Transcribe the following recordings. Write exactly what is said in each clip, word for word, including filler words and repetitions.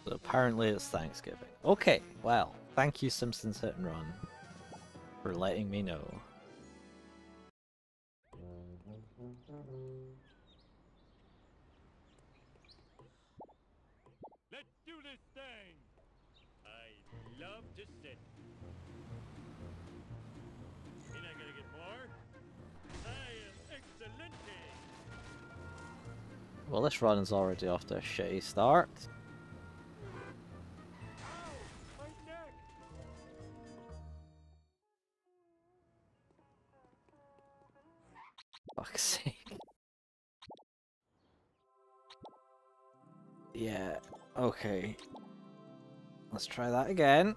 So apparently it's Thanksgiving. Okay, well, thank you Simpsons Hit and Run for letting me know. Let's do this thing! I love to sit. You're not gonna get more? I am excelente! Well, this run is already off to a shitty start. Ow! My neck! Fuck's sake. Yeah, okay. Let's try that again.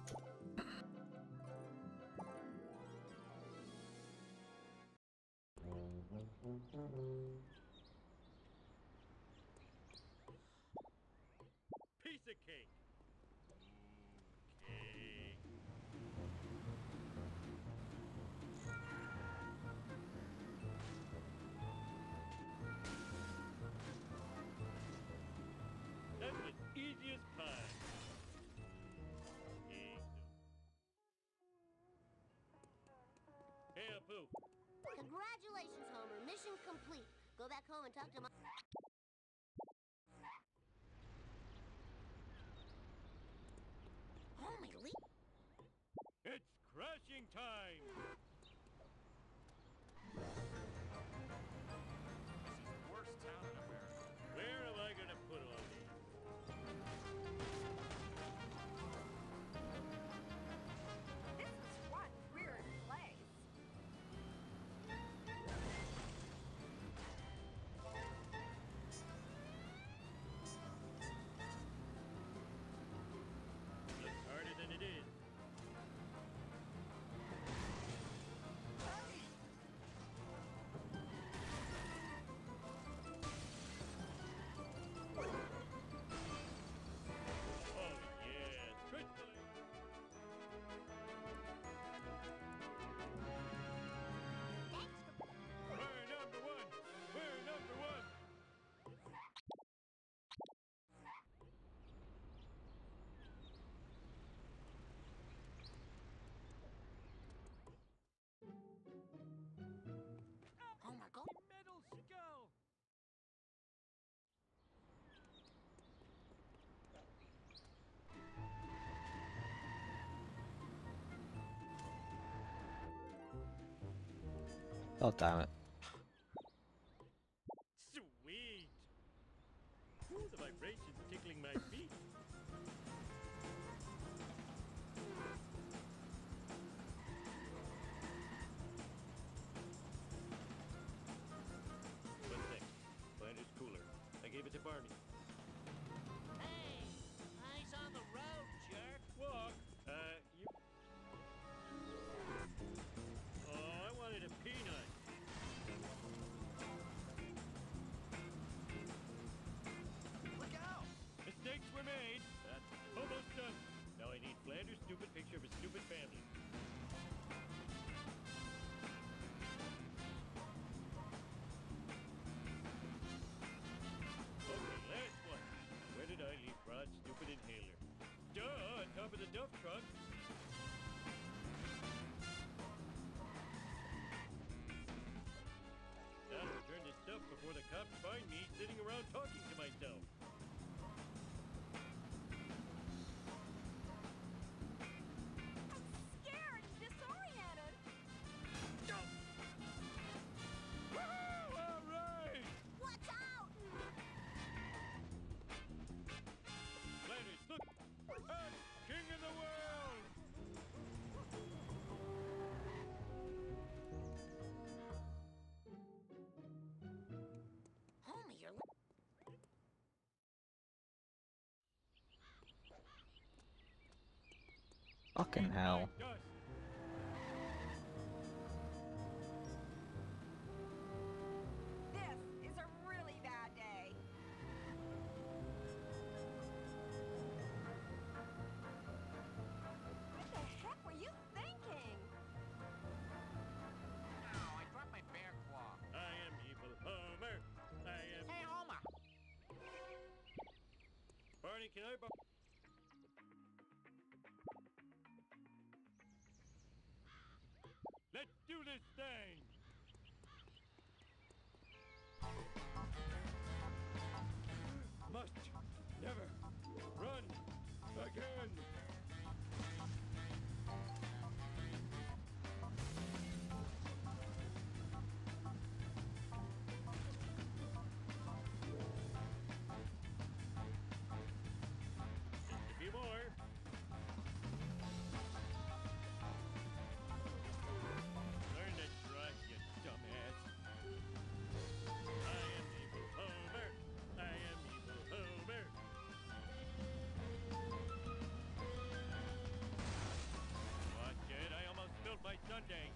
Piece of cake! Okay. That was easy as pie. Hey, Apu. Congratulations, Homer. Mission complete. Go back home and talk to my... Homer, leave... It's crashing time! This is the worst town in America. Where am I gonna put all these? This is one weird place. Looks harder than it is. Oh yeah, trickling. We're number one. We're number one. Homer, go... Metal skull. Oh, damn it. Sweet. Ooh, the vibrations tickling my feet. One sec. Blender's cooler. I gave it to Barney. Hey, eyes on the road, jerk. Walk. Uh, you. Oh, I wanted a peanut. Look out! Mistakes were made. That's almost done. Now I need Flanders' stupid picture of his stupid family. Okay, last one. Where did I leave Rod's stupid inhaler? Duh, on top of the dump truck. Now to return this stuff before the cops find me sitting around talking to myself. Scared and disoriented. Woohoo! All right! Watch out! Flanders, look! I'm king of the world! Homer, you're... Fucking hell. Dust. This is a really bad day. What the heck were you thinking? Ow, I dropped my bear claw. I am evil Homer. I am. Hey, Homer! Barney, can I borrow? Let's do this thing! Must never run again! Just a few more. Learn to drive, you dumbass. I am evil Homer. I am evil Homer. Watch it, I almost spilled my sundae.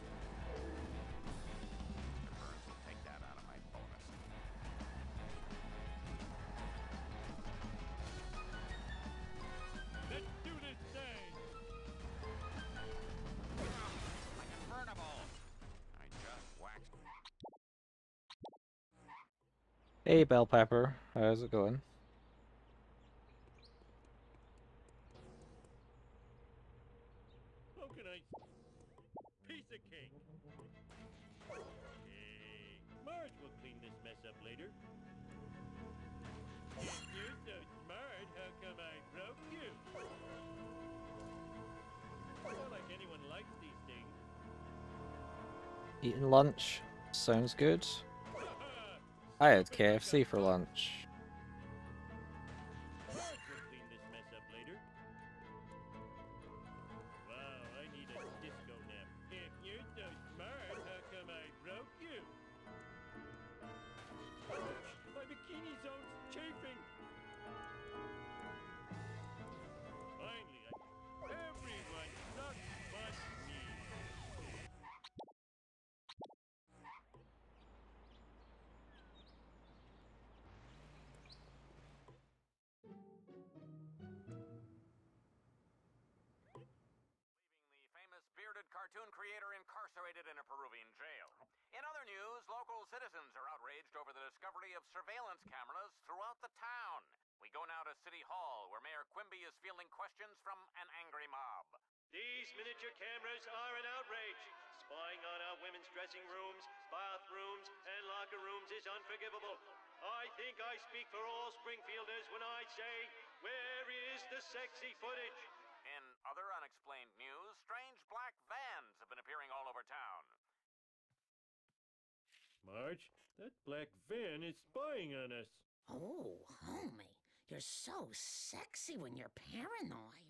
Burns will take that out of my bonus. Let's do this thing! My convertible! I just waxed. Hey, Bell Pepper. How's it going? How can I... Piece of cake! Hey, Marge will clean this mess up later. If you're so smart, how come I broke you? Not like anyone likes these things. Eating lunch. Sounds good. I had K F C for lunch. Marge will clean this mess up later. Wow, I need a disco nap. If you're so smart, how come I broke you? My bikini zone's chafing. Finally, I... Everyone sucks but me. Leaving the famous bearded cartoon creator incarcerated in a Peruvian jail. In other news, local citizens are outraged over the discovery of surveillance cameras throughout the town. We go now to City Hall, where Mayor Quimby is fielding questions from an angry mob. These miniature cameras are an outrage. Spying on our women's dressing rooms, bathrooms, and locker rooms is unforgivable. I think I speak for all Springfielders when I say, where is the sexy footage? In other unexplained news, strange black vans have been appearing all over town. Marge, that black van is spying on us. Oh, homie, you're so sexy when you're paranoid.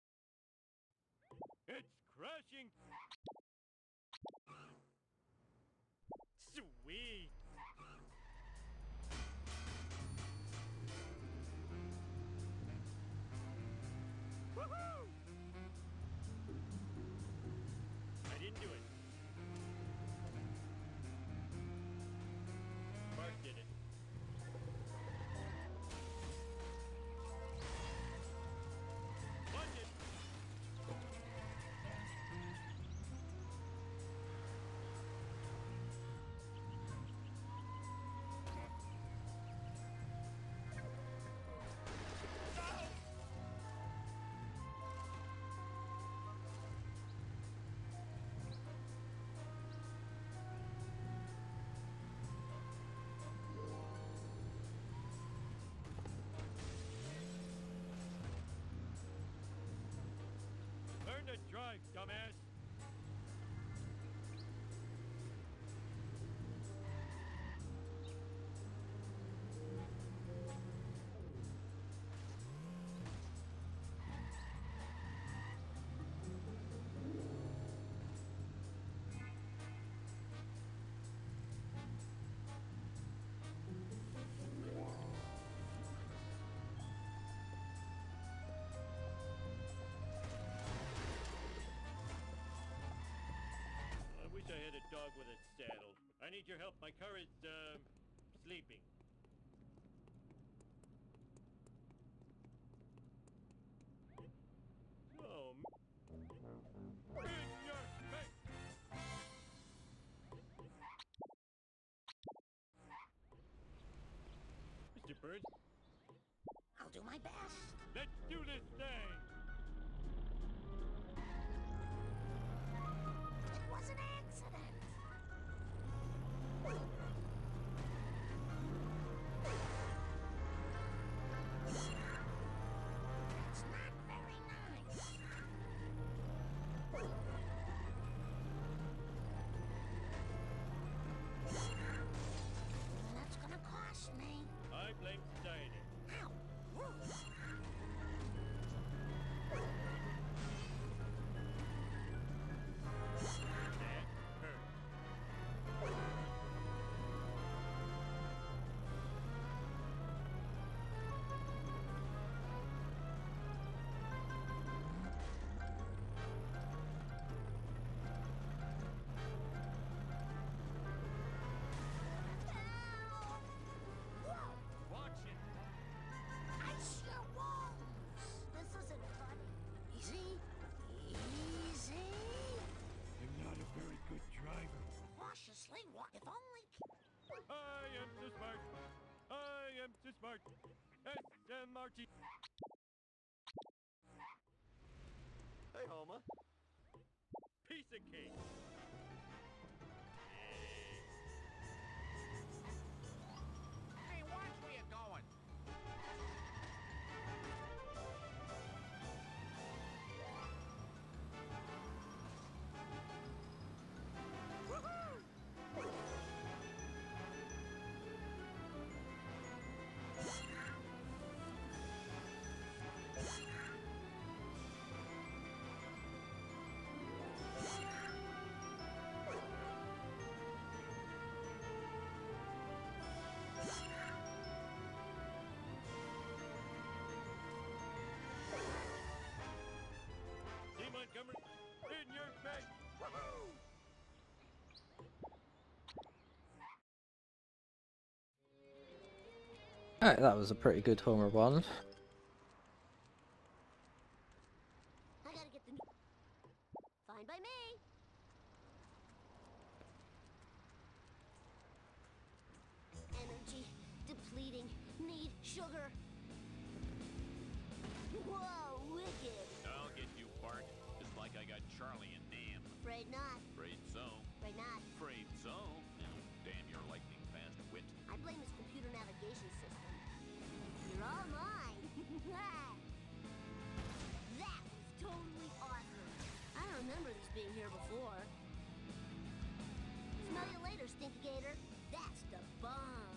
It's crashing. Sweet. Woohoo! I didn't do it. Mark did it. Watch it. Learn to drive, dumbass. I wish I had a dog with a saddle. I need your help. My car is, um, sleeping. Oh, m- in your face! Mister Burns, I'll do my best. let's do this thing! It was an Marty. Hey, Homer. Piece of cake. Hey, watch where you're going. See Montgomery in your face. Woohoo! Alright, that was a pretty good Homer one. I gotta get the new. Fine by me. Energy depleting. Need sugar. Whoa, wicked. I'll get you, Bart. Just like I got Charlie and Nam. Afraid not. Afraid so. Afraid not. Afraid so. Now, damn your lightning fast wit. I blame his computer navigation system. You're all mine. That was totally awesome. I don't remember this being here before. Smell you later, Stinky-Gator. That's the bomb.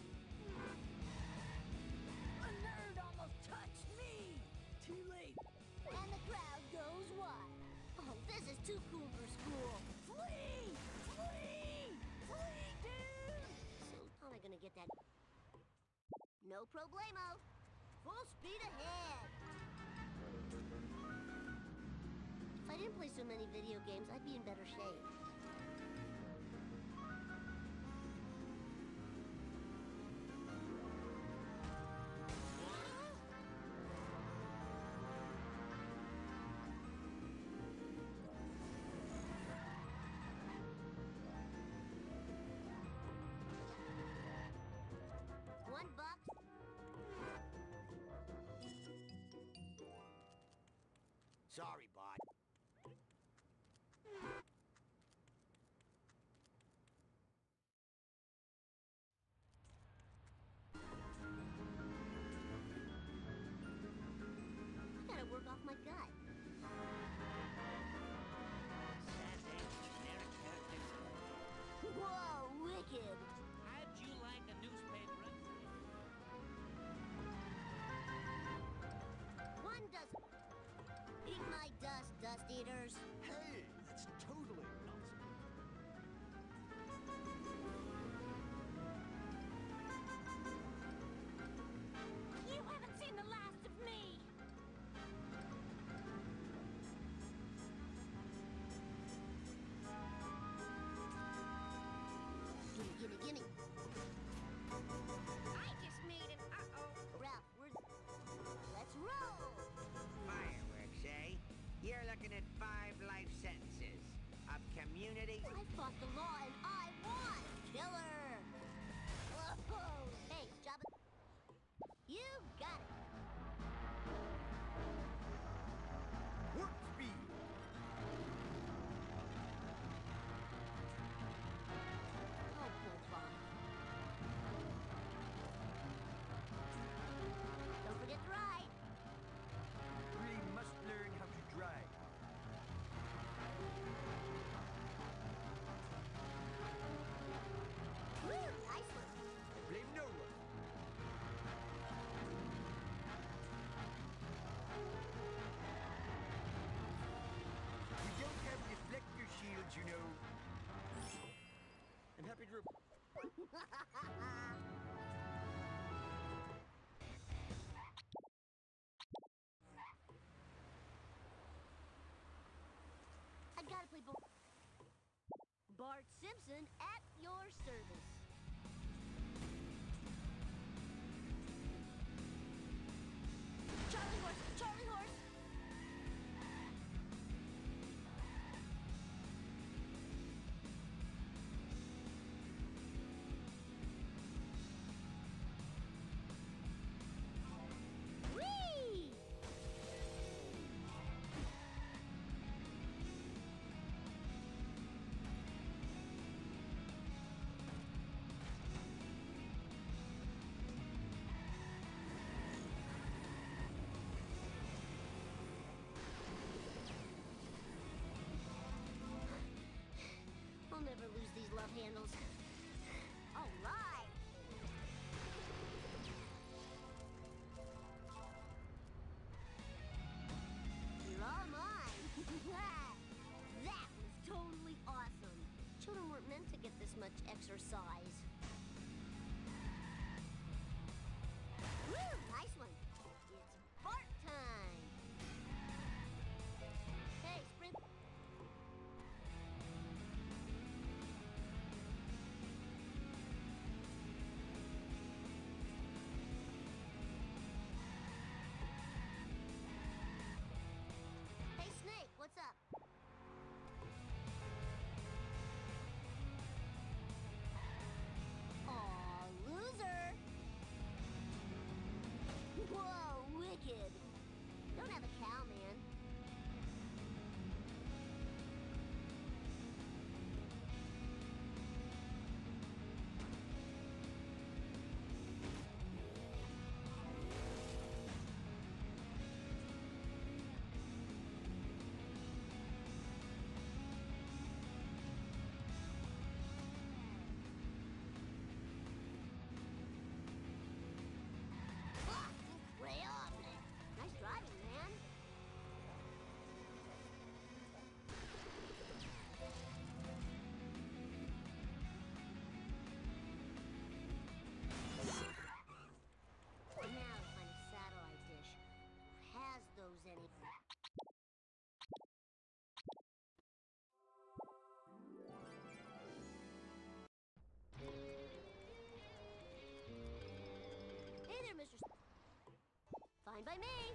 A nerd almost touched me. Too late. And the crowd goes wild. Oh, this is too cool for school. Flee! Flee! Flee, dude! So, how am I gonna get that? No problemo. Full speed ahead. If I didn't play so many video games, I'd be in better shape. One buck. Sorry, bud. I gotta work off my gut. Whoa, wicked. How'd you like a newspaper? One does. Eat my dust, dust eaters. Hey, that's totally awesome. You haven't seen the last of me. Gimme, gimme, gimme. I just made an uh-oh. Ralph, we're. Let's roll. Fireworks, eh? You're looking at five life sentences of community. I fought the law and I won. Killer. Whoa. Hey, Jabba. You got it. Warp speed. Oh, poor Bob. Don't forget to ride. We must learn how to drive. Woo, nice one. I blame no one. We don't have deflector shields, you know. I'm happy to report. I gotta play Bo- Bart Simpson at your service. Charlie horse, Charlie horse. Whee! handles. All right. You're all mine. That was totally awesome. Children weren't meant to get this much exercise. Woo, nice one. It's fart time. Hey, sprint. Hey, Snake, what's up? Aw, loser. Whoa, wicked. Don't have a cow, man. Ah, increíble. Nice driving, man. Now to find a satellite dish. Who has those any? Hey there, Mister S- Fine by me.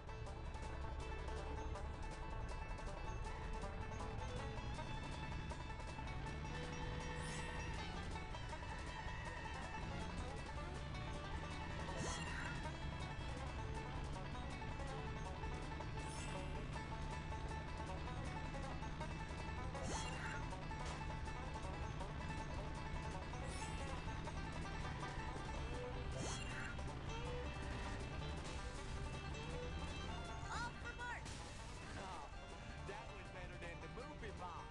Off for Mark. Oh, that was better than the movie box.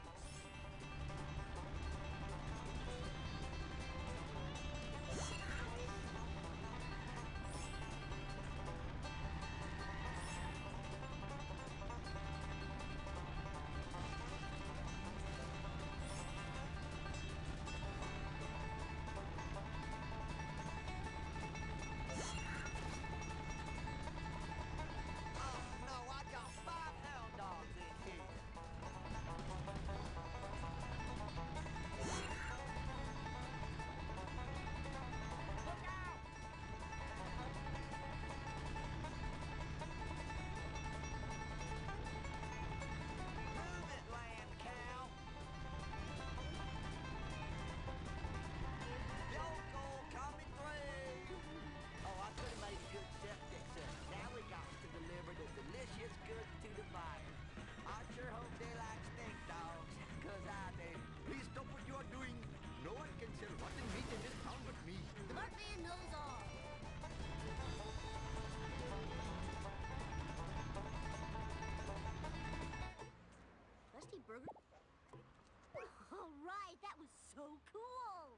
Oh no, I got five hound dogs in here. Look out! Move it, land cow. Yokel coming through. Oh, I could have made a good septic system. Now we got to deliver the delicious goods to the buyer. I sure hope they like steak dogs, cause I do. Please stop what you are doing. No one can sell rotten meat in this town but me. The Mark man knows all. Rusty Burger. All right, that was so cool.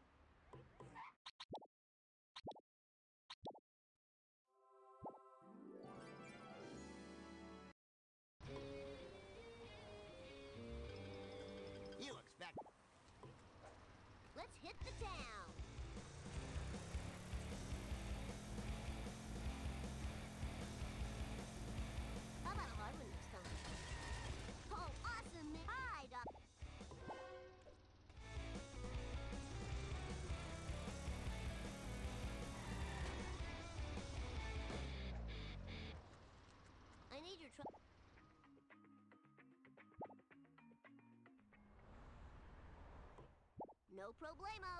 You expect... Let's hit the town. How about a hard one next time? Oh, awesome, man. Hi, Doc. I need your truck. No problemo.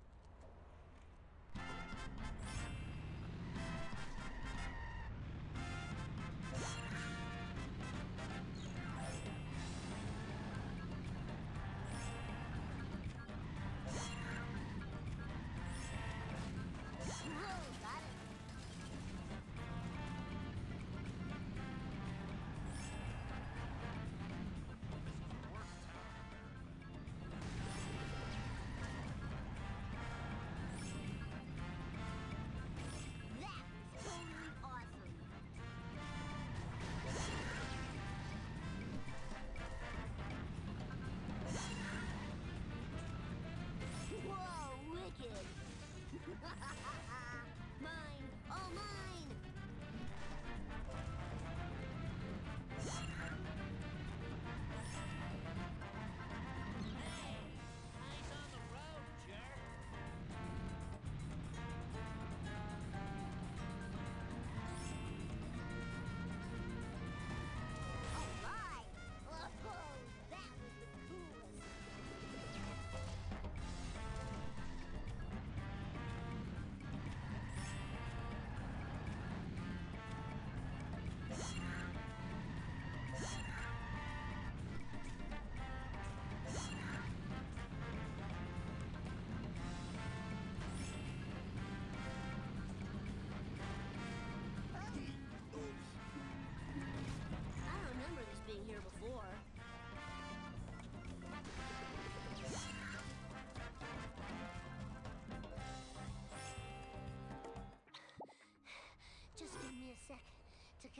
Whoa, got it.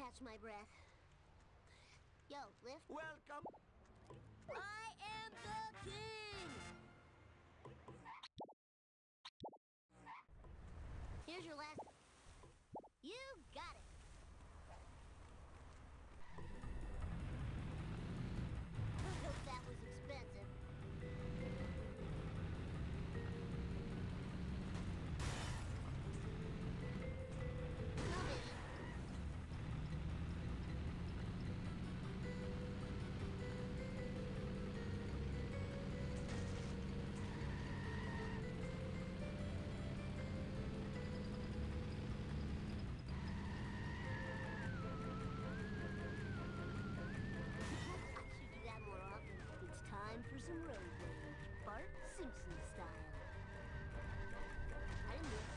catch my breath. Yo, lift. Welcome. I am the king! Here's your last... You got it! I hope that was expensive. No biggie. For some road rage, Bart Simpson style. I didn't do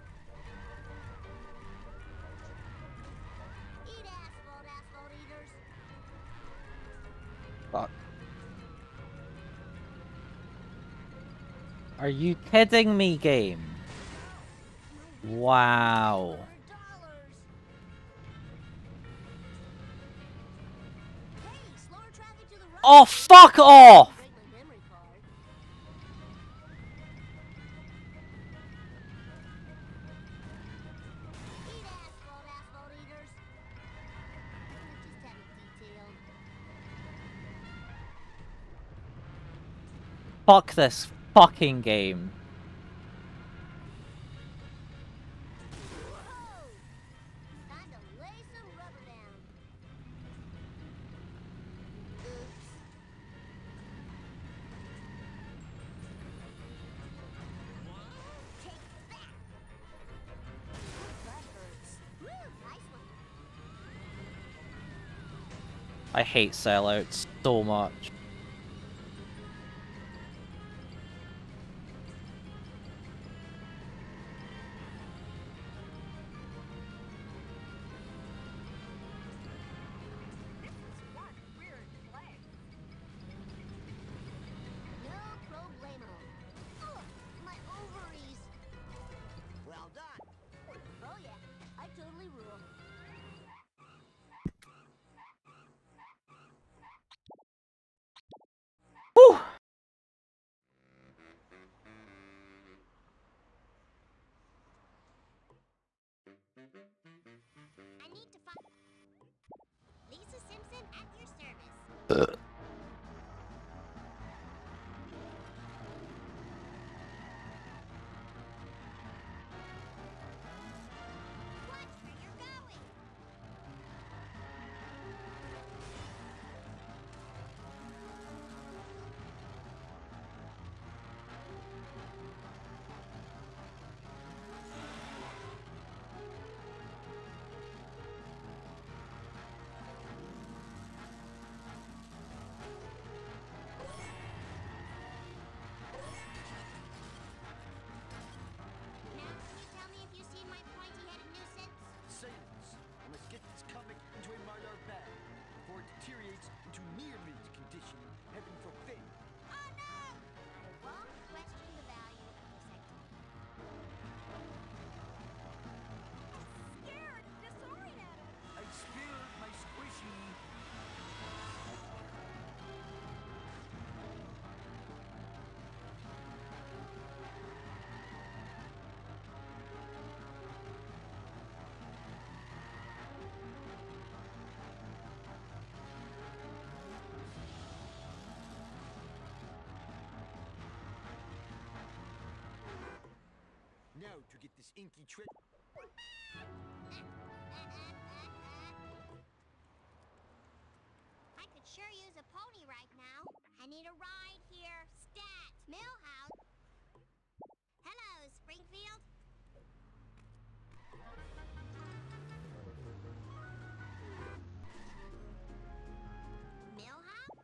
it. Eat asphalt, asphalt eaters. Fuck. Are you kidding me, game? Wow. Hey, slower traffic to the right. Oh, fuck off! Break my memory card. Eat asphalt, asphalt eaters. Just have it detailed. Fuck this fucking game. Whoa! Time to lay some rubber down. Oops. Take that! That hurts. Woo! Nice one. I hate sellouts so much. This is one weird place. No problemo. Ugh, my ovaries. Well done. Oh yeah, I totally rule. Whew. I need to find Lisa Simpson at your service. Watch where you're going. Now, can you tell me if you've seen my pointy-headed nuisance? Silence. I must get this comic into a Marlar bag before it deteriorates into near-mint condition. Heaven forbid. Oh no! I won't question the value of this activity. Scared, disoriented. I spilled my squishy. Now to get this inky trick. I could sure use a pony right now. I need a ride here. Stat! Millhouse. Hello, Springfield. Millhouse?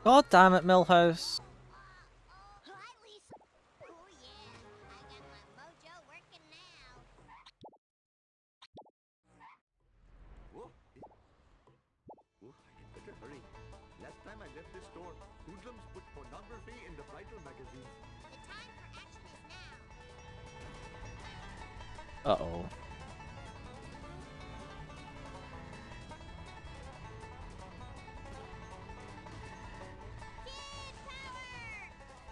God damn it, Millhouse. Hi, Lisa. Oh yeah, I got my mojo working now. Whoa. Oh, I had better hurry. Last time I left this store, hoodlums put pornography in the bridal magazines. The time for action is now. Uh-oh. Kid power!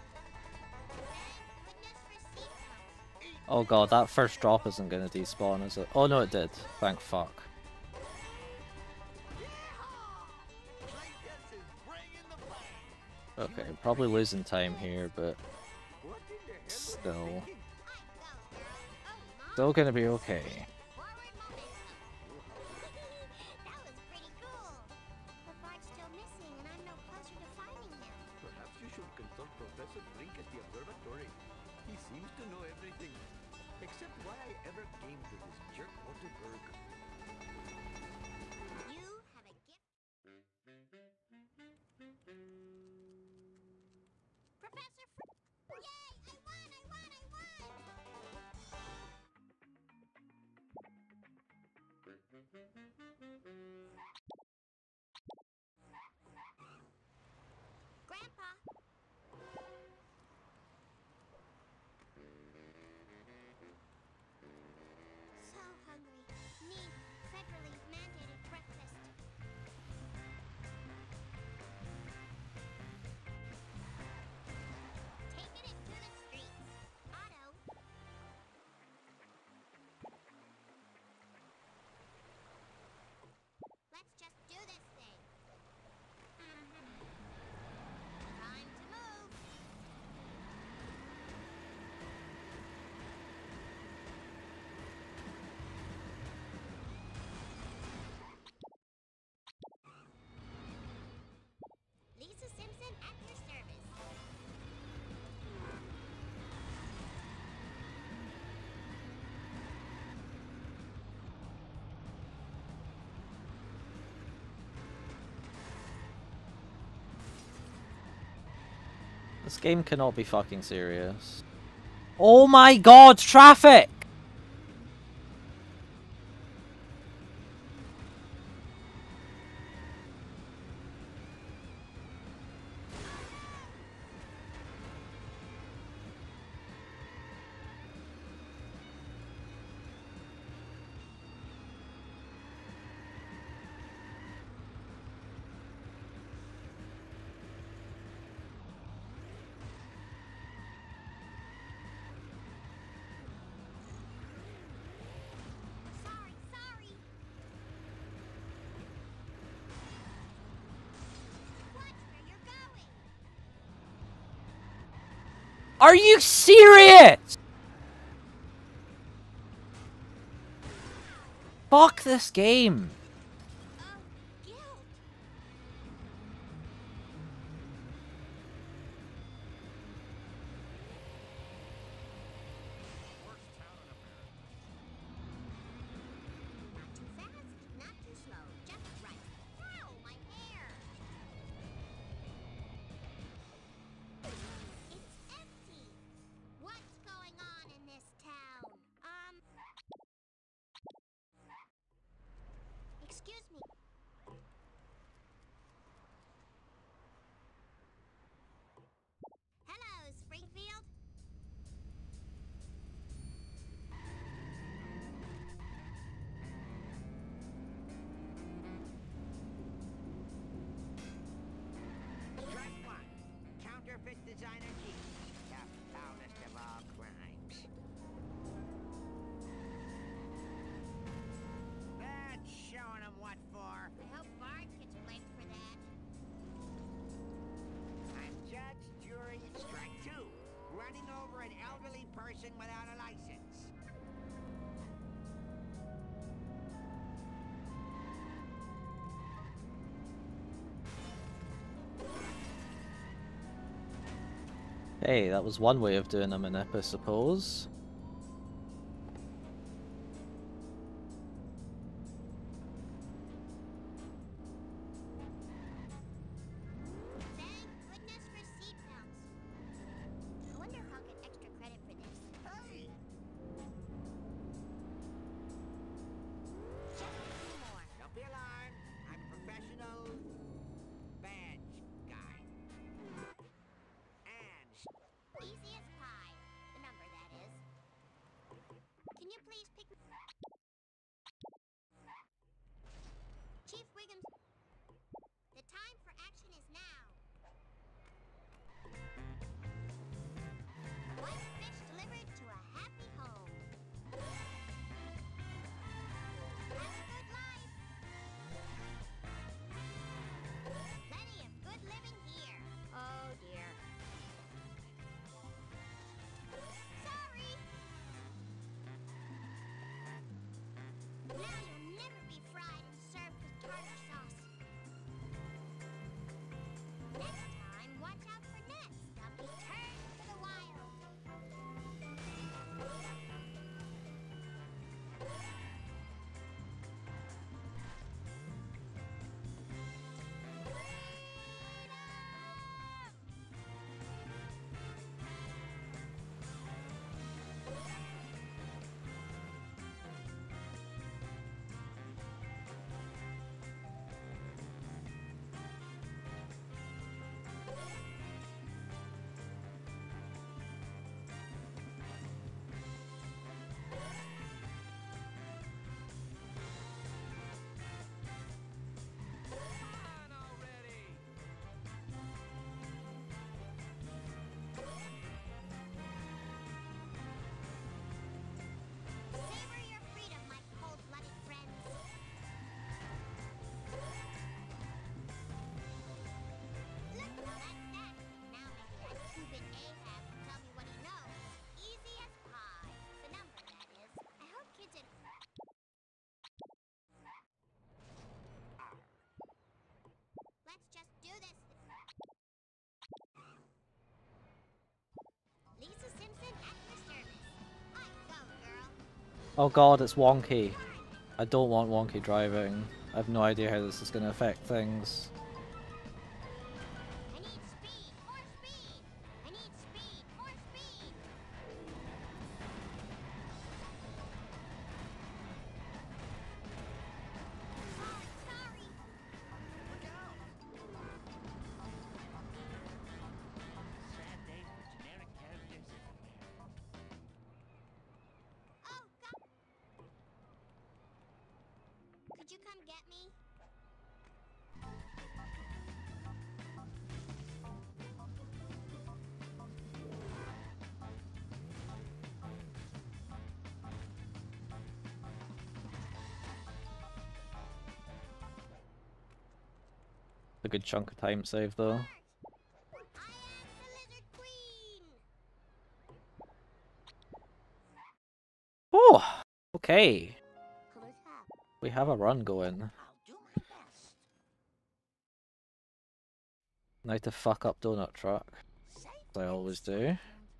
Thank goodness for seatbelts. Oh god, that first drop isn't gonna despawn, is it? Oh no, it did. Thank fuck. Okay, probably losing time here, but What in the hell were you still, I thinking? go, girl. Oh, Mom. still gonna be okay. Forward momentum. That was pretty cool. But Bart's still missing, and I'm no closer to finding him. Perhaps you should consult Professor Brink at the observatory. He seems to know everything. Except why I ever came to this jerk Waterberg. You have a gift. Professor Fr- Yay! I won! I won! I won! Grandpa! So hungry. Need federally mandated breakfast. Taking it to the streets. Otto. Let's just do this thing. Time to move. Lisa Simpson at your service. This game cannot be fucking serious. Oh my god, traffic! Sorry, sorry. Watch where you're going. Are you serious? Fuck this game. Oh, guilt. Not too fast, not too slow, just right. Ow, my hair. It's empty. What's going on in this town? Um. Excuse me. Hello, Springfield. Strike one. Counterfeit designer jeans. The foulest of all crimes. That's showing them what for. I hope Bart gets blamed for that. I'm judge, jury, strike two. Running over an elderly person without a license. Hey, that was one way of doing a manip, I suppose. Thank Oh god, it's wonky. I don't want wonky driving. I have no idea how this is going to affect things. I need speed, more speed. I need speed, more speed. Sorry, sorry. Look out! Sad day for generic characters everywhere. Oh, God. Could you come get me? A good chunk of time save though. I am the Lizard Queen. Oh, okay. Colors have. We have a run going. I'll do my best. Now to fuck up Donut Truck, Safe as I always do. Wow,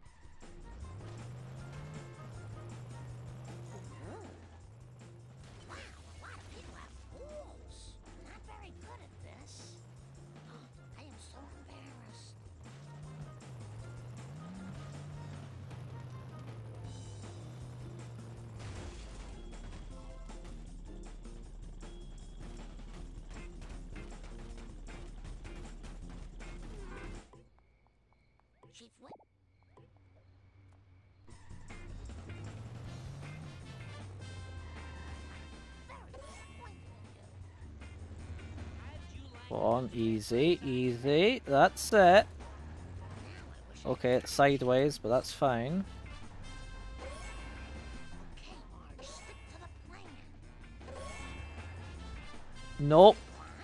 a lot of people have pools. Not very good at this. Oh, I am so embarrassed. Chief Whip. Go on, easy, easy. That's it. Okay, it's sideways, but that's fine. Okay, Marge, stick to the plan. Nope.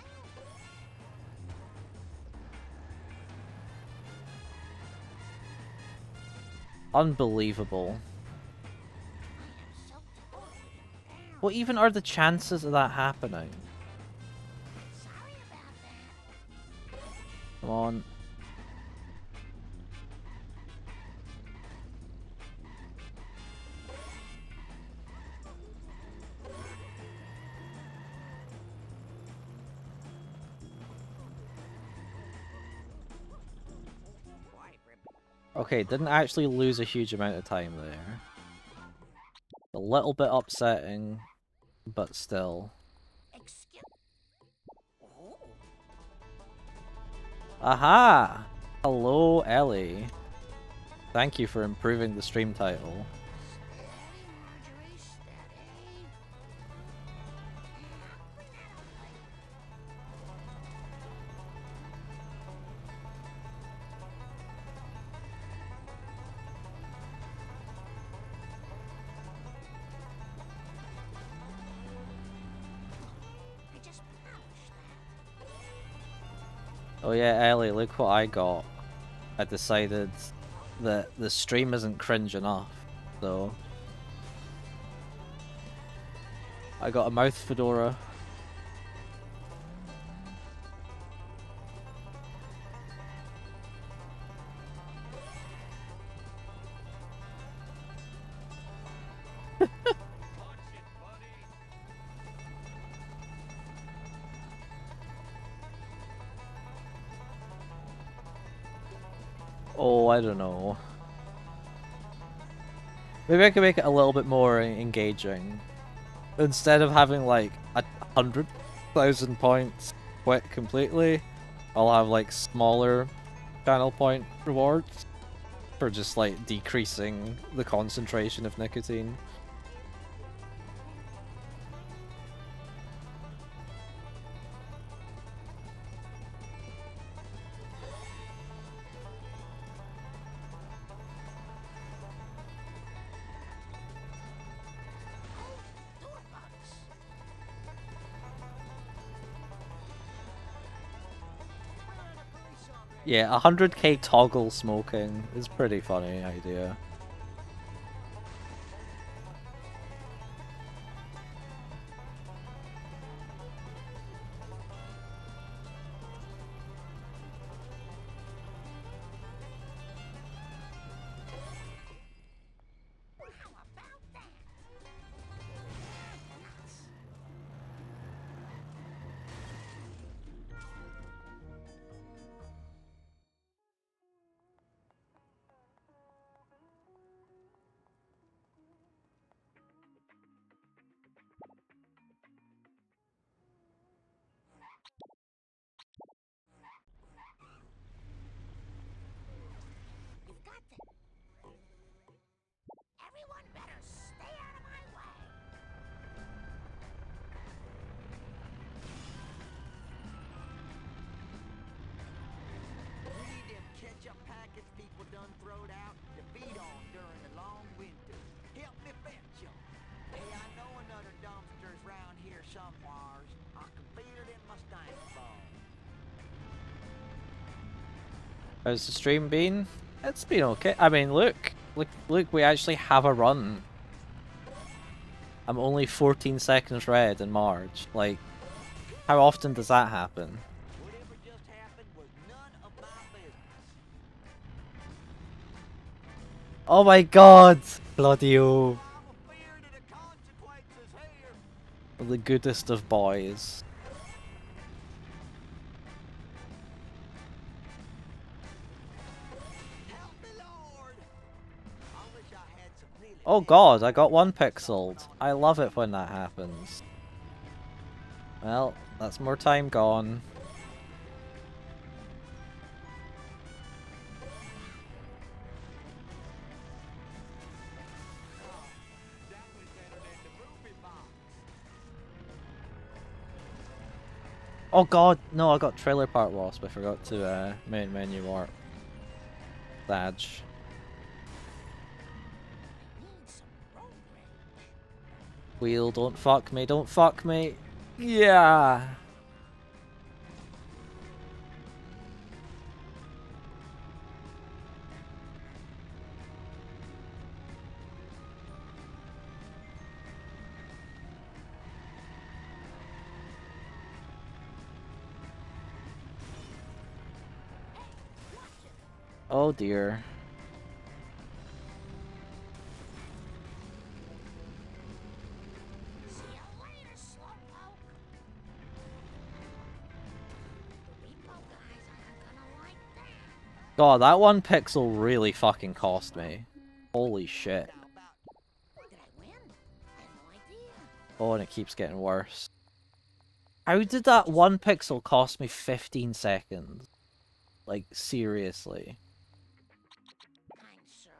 Unbelievable. I am so totally embarrassed. What even are the chances of that happening? Sorry about that. Come on. Okay, didn't actually lose a huge amount of time there. A little bit upsetting, but still. Excuse. Oh, Aha! Hello, Ellie. Thank you for improving the stream title. steady, Marjorie, steady. I'll clean that up later. I just polished that. Oh yeah, Ellie, look what I got. I decided that the stream isn't cringe enough, so... I got a mouth fedora. Oh, I don't know. Maybe I can make it a little bit more engaging. Instead of having like a hundred thousand points quit completely, I'll have like smaller channel point rewards for just like decreasing the concentration of nicotine. Door bugs. Yeah, one hundred K toggle smoking is a pretty funny idea. How about that? How's the stream been? It's been okay. I mean, look, look, look. We actually have a run. I'm only fourteen seconds red in March. Like, how often does that happen? Whatever just happened was none of my business. Oh my god! Claudio! I'm afeard of the consequences here. The goodest of boys. Help me, Lord. I wish I had some really Oh big god, I got one pixeled. I love it when that happens. Well, that's more time gone. That was better than the movie box. Oh god, no, I got Trailer Park Wasp. I forgot to uh, main menu warp. Badge. Need some road rage. Wheel, don't fuck me, don't fuck me. Yeah! Oh dear. See you later, Slowpoke. The repo guys aren't gonna like that. God, that one pixel really fucking cost me. Holy shit. Now about Did I win? I have no idea. Oh, and it keeps getting worse. How did that one pixel cost me fifteen seconds? Like, seriously. Kind sir.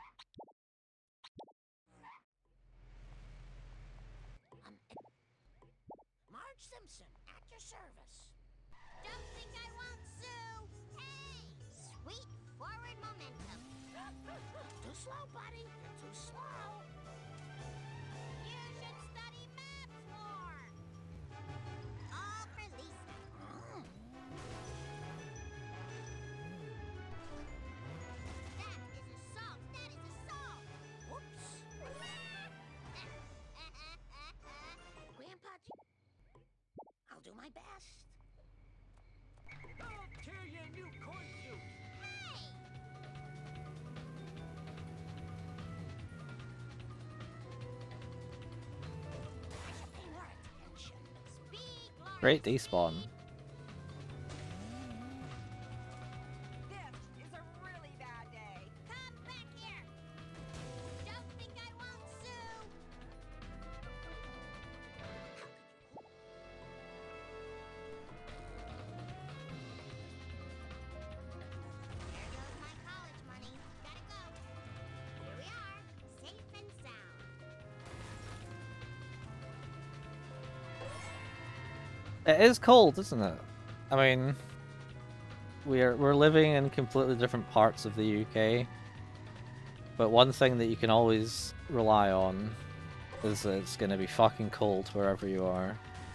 Um, Marge Simpson, at your service. Don't think I won't sue. Hey, sweet forward momentum. Too slow, buddy. You're too slow. You should study maps more. All for Lisa. Mm. That is assault. That is assault. Whoops. Grandpa, I'll do my best. I'll tear you a new corn suit. Hey! I should pay more attention. Speed Lord Great despawn. This is a really bad day. Come back here. Don't think I won't sue. There goes my college money. Gotta go. Here we are, safe and sound. It is cold, isn't it? I mean, we're we're living in completely different parts of the U K, but one thing that you can always rely on is that it's gonna be fucking cold wherever you are.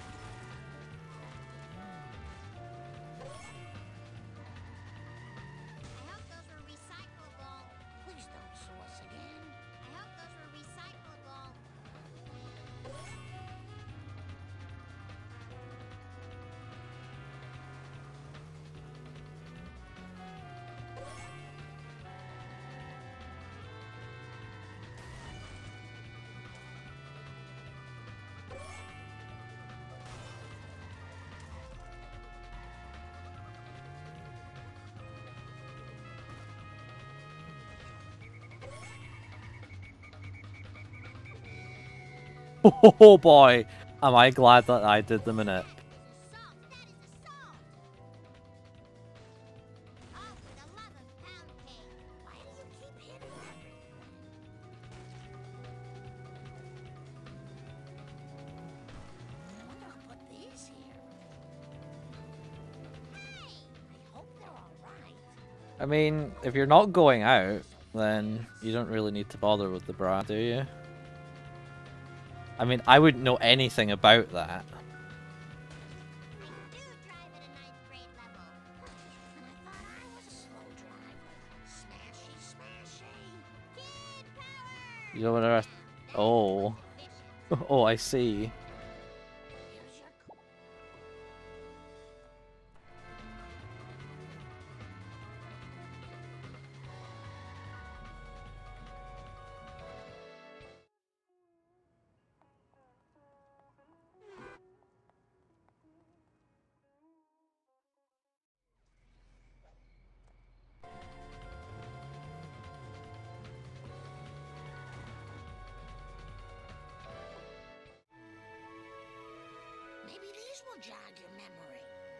I hope those were recyclable. Please don't sue us again. I hope those were recyclable. Oh boy, am I glad that I did the minute. Assault! That is assault! Oh, for the love of pound cake! Why do you keep hitting everything? I wonder who put these here. Hey! I hope they're all right. I mean, if you're not going out, then you don't really need to bother with the bra, do you? I mean, I wouldn't know anything about that. I do drive at a ninth grade level. And I thought I was a slow You know what I... Oh. Oh, I see. Here's your co- Maybe these will jog your memory.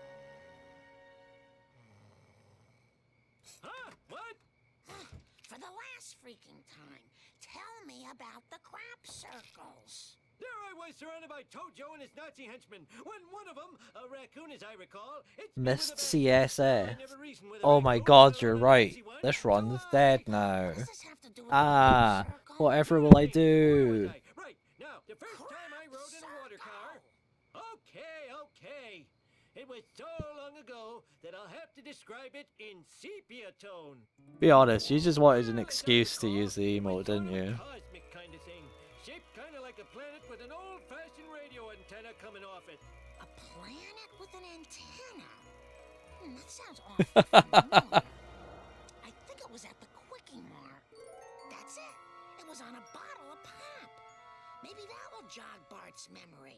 Huh? What? For the last freaking time, tell me about the crap circles. There I was surrounded by Tojo and his Nazi henchmen. When one of them, a raccoon as I recall, hits me with a Missed bat. C S I S. never reasoned with a Oh my raccoon, god, let you're alone a right. lazy one. This So run's I- dead now. What does this have to do with the Ah, crap circle? whatever will I Where was do? I? Right, now, the first time I rode in a water car. Okay, okay. It was so long ago that I'll have to describe it in sepia tone. Be honest, you just wanted an Well, as I excuse to recall, use the it emote, was didn't sort of a you? Cosmic kind of thing, shaped kind of like a planet with an old-fashioned radio antenna coming off it. A planet with an antenna? Hmm, that sounds awfully familiar. I think it was at the Quickie Mart. That's it. It was on a bottle of pop. Maybe that will jog Bart's memory.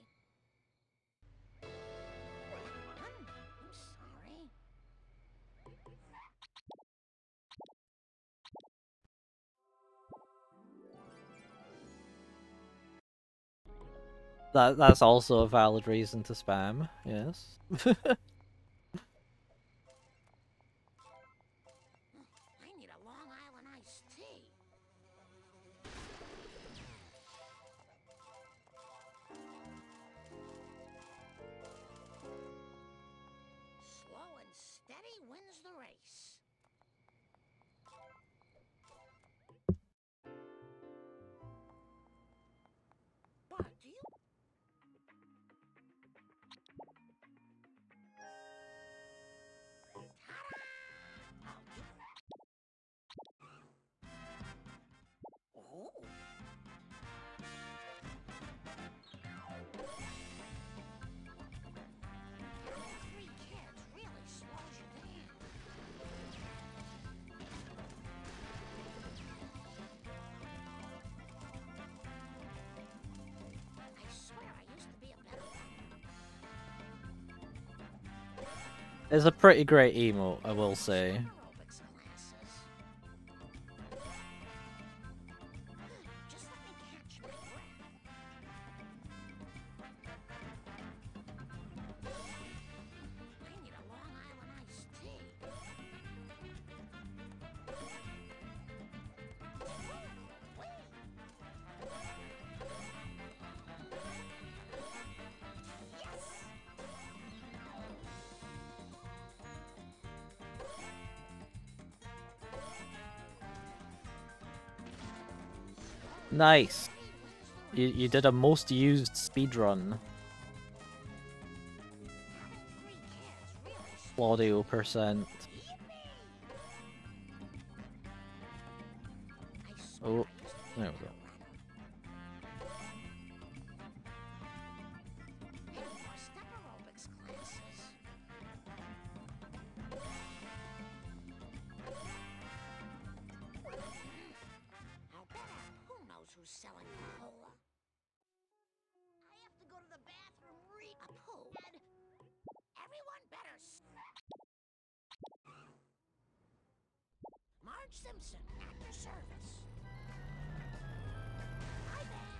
Hmm, I'm sorry. That that's also a valid reason to spam, yes. I need a Long Island iced tea. Slow and steady wins the race. Bart, do you... Oh. Three kids really slows you down. I swear I used to be a better one. It's a pretty great emote, I will say. Aerobics classes. Just let me catch my breath. I need a Long Island iced tea. Nice. You you did a most used speedrun. Audio percent. Oh, there we go. Step aerobics classes. I'll bet who knows who's selling cola. I have to go to the bathroom re- A poo. Everyone better s- Marge Simpson, at your service. Hi, Dad.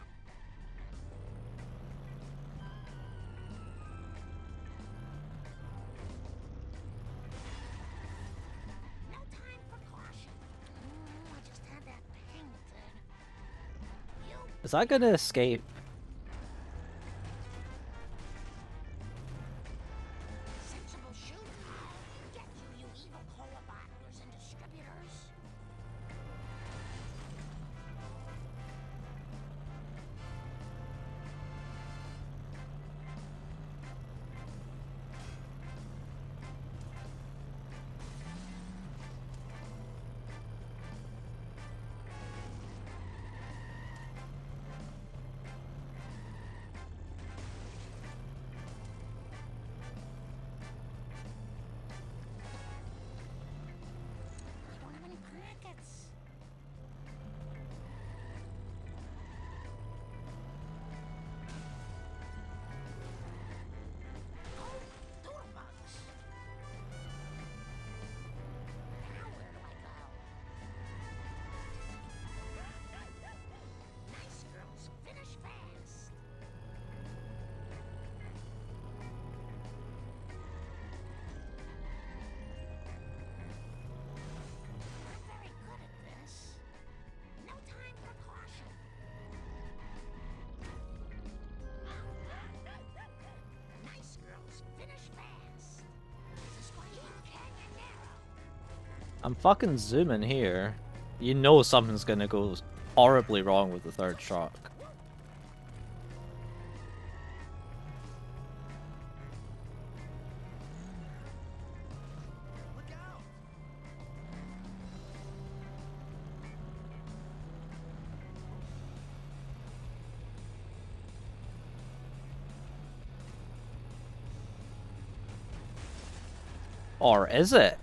No time for caution. Mm, I just had that painted. You Is that gonna escape? sensible shoot. Get you, you evil cola bottlers and distributors. I'm fucking zooming here. You know something's gonna go horribly wrong with the third truck. Or is it?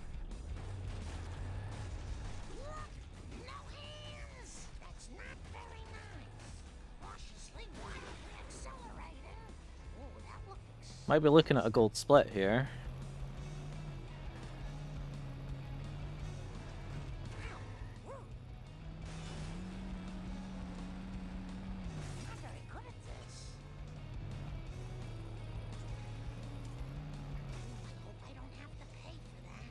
No hands! That's not very nice. Cautiously wildly accelerating. Oh, that looked exciting. Might be looking at a gold split here. Not very good at this. Oh, I hope I don't have to pay for that.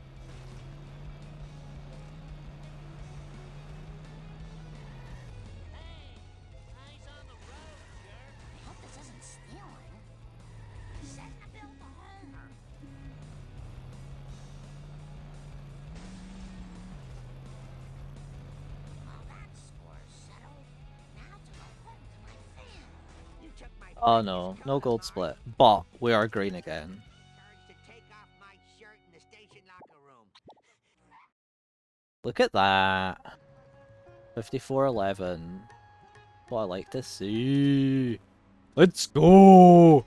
Eyes on the road, jerk. I hope this isn't stealing. Set the bill to Homer. Well, that score's settled. Now to go home to my family. You took my Oh precious no, no color gold bar. split. But we are green again. Courage to take off my shirt in the station locker room. Look at that. fifty-four eleven. What I like to see. Let's go!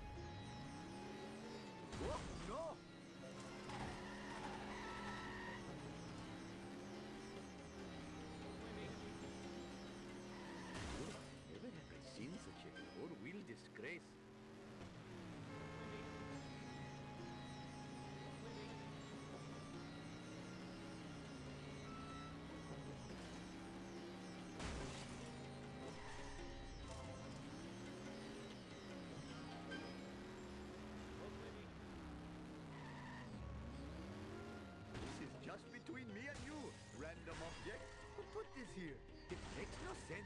Never have I seen such a four-wheel disgrace. This is just between me and you, random object. Who put this here? It makes no sense.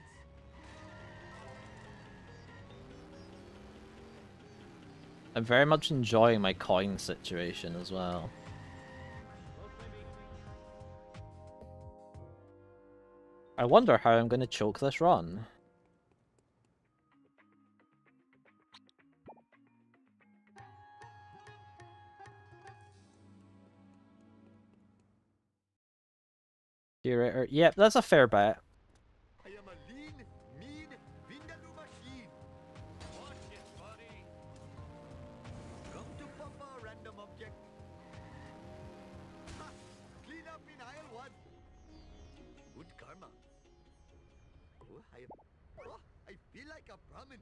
I'm very much enjoying my coin situation as well. I wonder how I'm going to choke this run. Curator. Yep, that's a fair bet. I am a lean, mean, Vindaloo machine. Watch it, buddy. Come to Papa, random object. Ha! Clean up in aisle one. Good karma. Oh, I, oh, I feel like a Brahmin.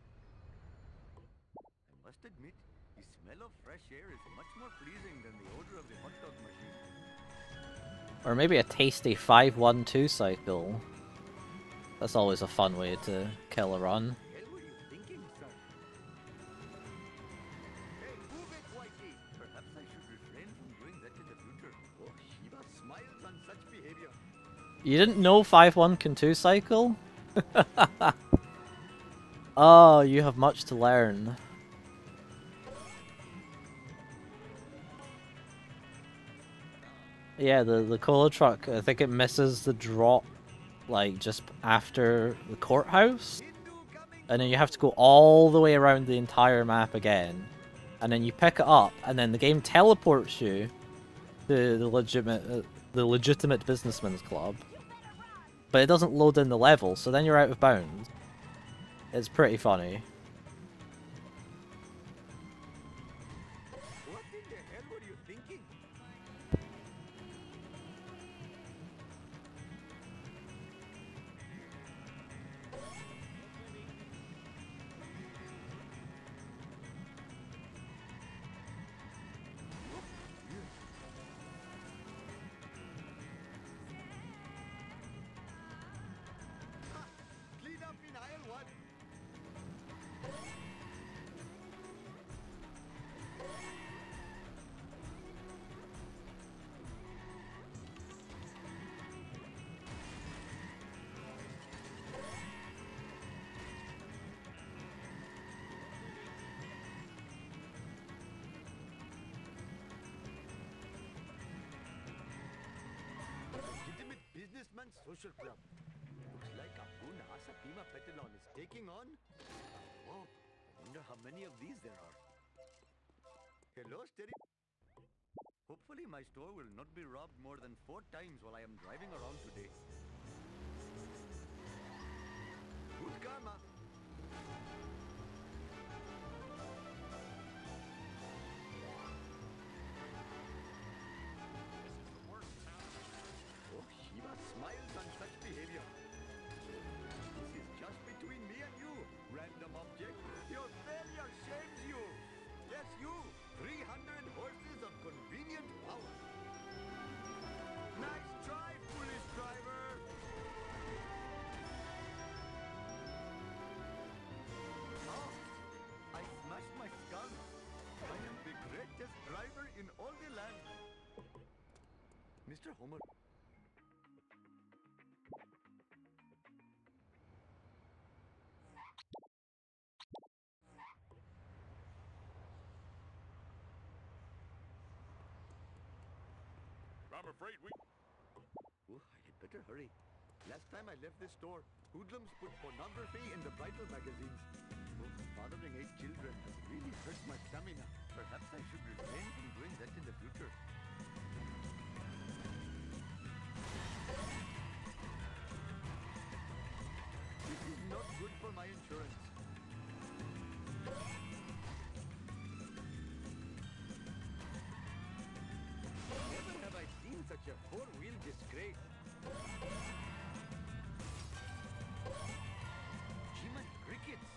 I must admit, the smell of fresh air is much more pleasing than the odor of the hot dog machine. Or maybe a tasty five one two cycle. That's always a fun way to kill a run. Hell were you thinking, son? Hey, move it, Whitey! Perhaps I should refrain from doing that in the future. Oh, Shiva smiles on such behavior. You didn't know five one can two cycle? Oh, you have much to learn. Yeah, the, the cola truck, I think it misses the drop, like, just after the courthouse. And then you have to go all the way around the entire map again. And then you pick it up, and then the game teleports you to the legitimate, uh, the legitimate businessman's club. But it doesn't load in the level, so then you're out of bounds. It's pretty funny. What in the hell were you thinking? Ha! Clean up in aisle one. social club. Looks like a Run A S M Petalon is taking on. Oh, I wonder how many of these there are. Hello, steady. Hopefully my store will not be robbed more than four times while I am driving around today. Good karma. Oh, Shiva smiles on such behavior. This is just between me and you, random object. Your failure shames you. Yes, you. three hundred horses of convenient power. Nice try, foolish driver. Oh, I smashed my skull. I am the greatest driver in all the land. Mister Homer. I'm afraid we... Oh, I had better hurry. Last time I left this store, hoodlums put pornography in the bridal magazines. Oh, fathering eight children has really hurt my stamina. Perhaps I should refrain from doing that in the future. This is not good for my insurance. Never have I seen such a four-wheel disgrace. Human crickets.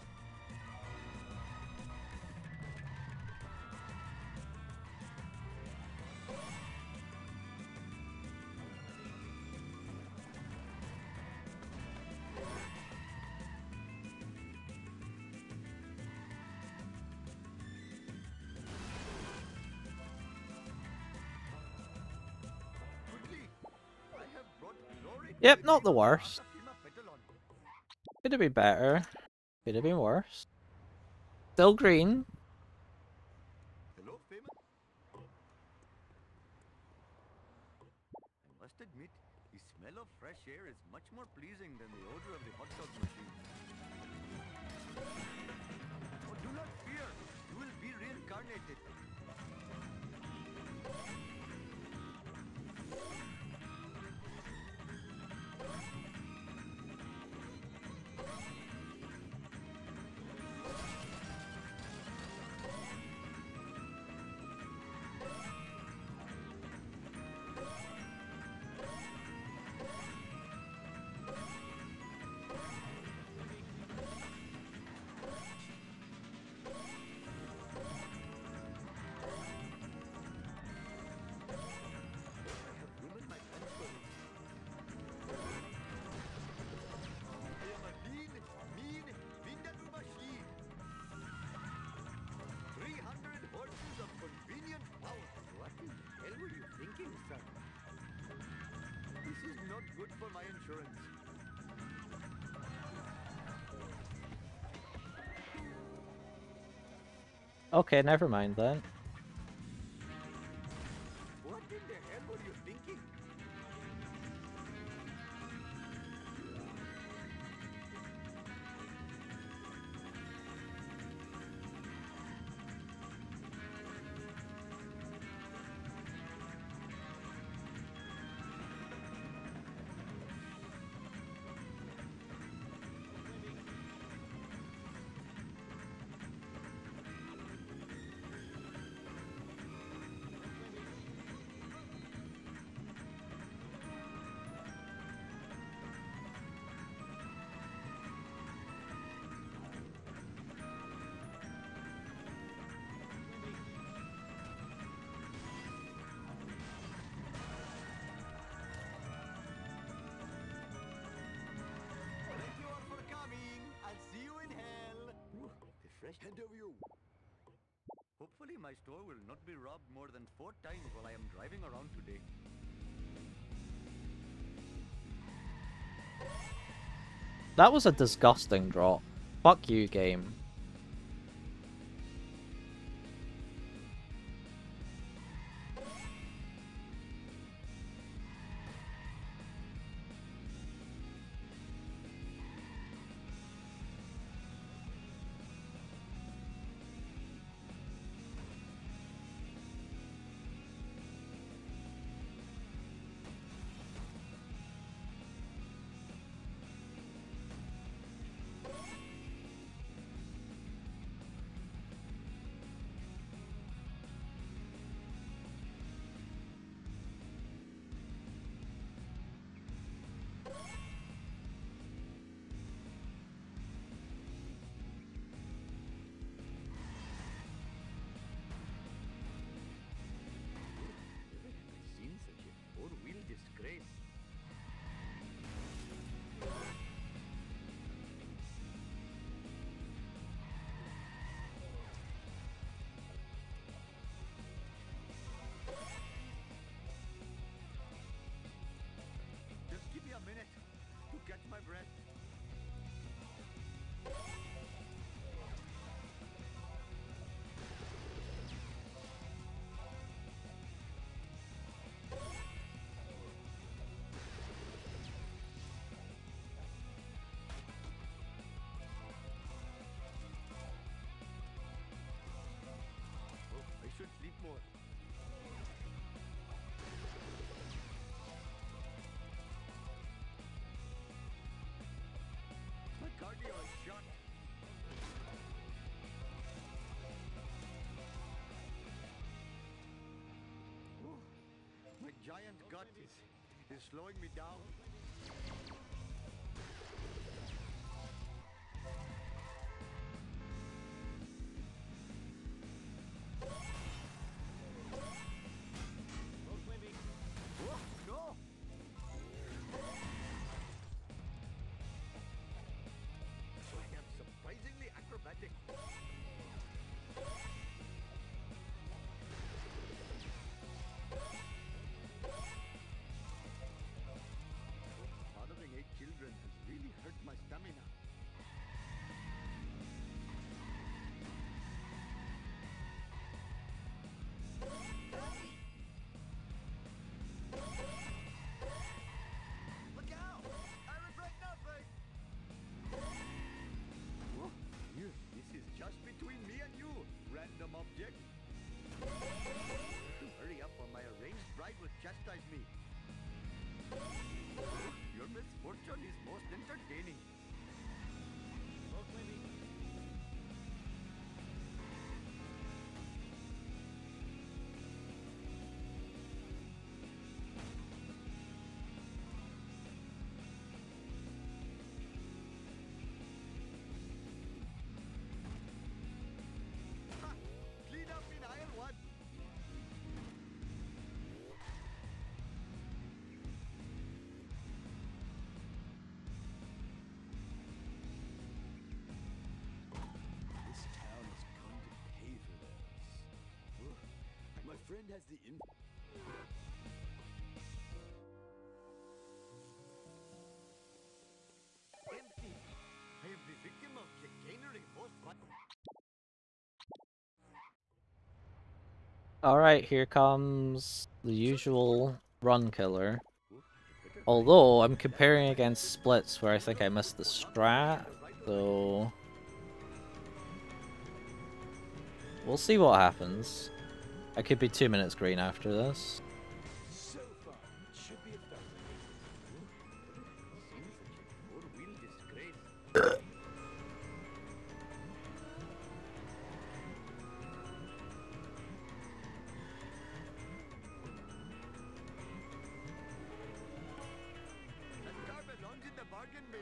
Quickly, I have brought glory to Yep, the not the name of worst. Asafima Petalon. Could have been better. Could have been worse. Still green. Hello, famous. I must admit, the smell of fresh air is much more pleasing than the odor of the hot dog machine. Oh, do not fear. You will be reincarnated. I have ruined my transfer. I am a lean, mean, Vindaloo machine. three hundred horses of convenient power. What in the hell were you thinking, son? This is not good for my insurance. Okay, never mind then. What in the hell were you thinking? Thank you all for coming. I'll see you in hell. Ooh, the fresh head of you. Hopefully my store will not be robbed more than four times while I am driving around today. That was a disgusting drop. Fuck you, game. catch my breath. Oh, I should sleep more. My cardio is shot. Oh, my giant gut is, is slowing me down. Oh, no! I am surprisingly acrobatic. Fathering eight children has really hurt my stamina. Look out! I regret nothing! Oh, yeah, this is just between me and you, random object. Hurry up or my arranged bride will chastise me. Your misfortune is most entertaining. Ha! Clean up in aisle one. This town is going to pay for this. Ugh. My friend has the in. Empty. I am the victim of chicanery most but Alright, here comes the usual run killer. Although, I'm comparing against splits where I think I missed the strat, so... we'll see what happens. I could be two minutes green after this. So far, it should be effective. seems such a four-wheel disgrace. That car belongs in the bargain bin.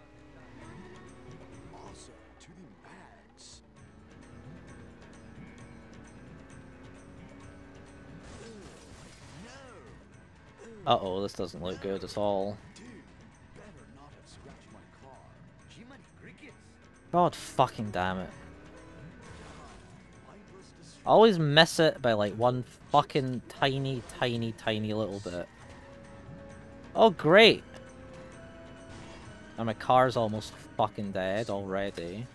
Awesome, to the max. Uh-oh, this doesn't look good at all. Dude, better not have scratched my car. Jiminy crickets. God fucking damn it. Mindless destruction. I always miss it by like one fucking tiny, tiny, tiny little bit. Oh, great! And my car's almost fucking dead already.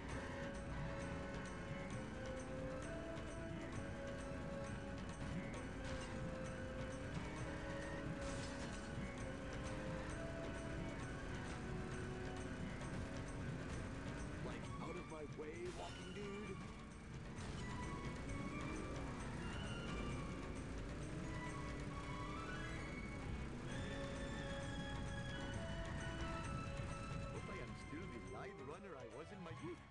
Like, out of my way, walking dude. Hope I am still the lithe runner I was in my youth.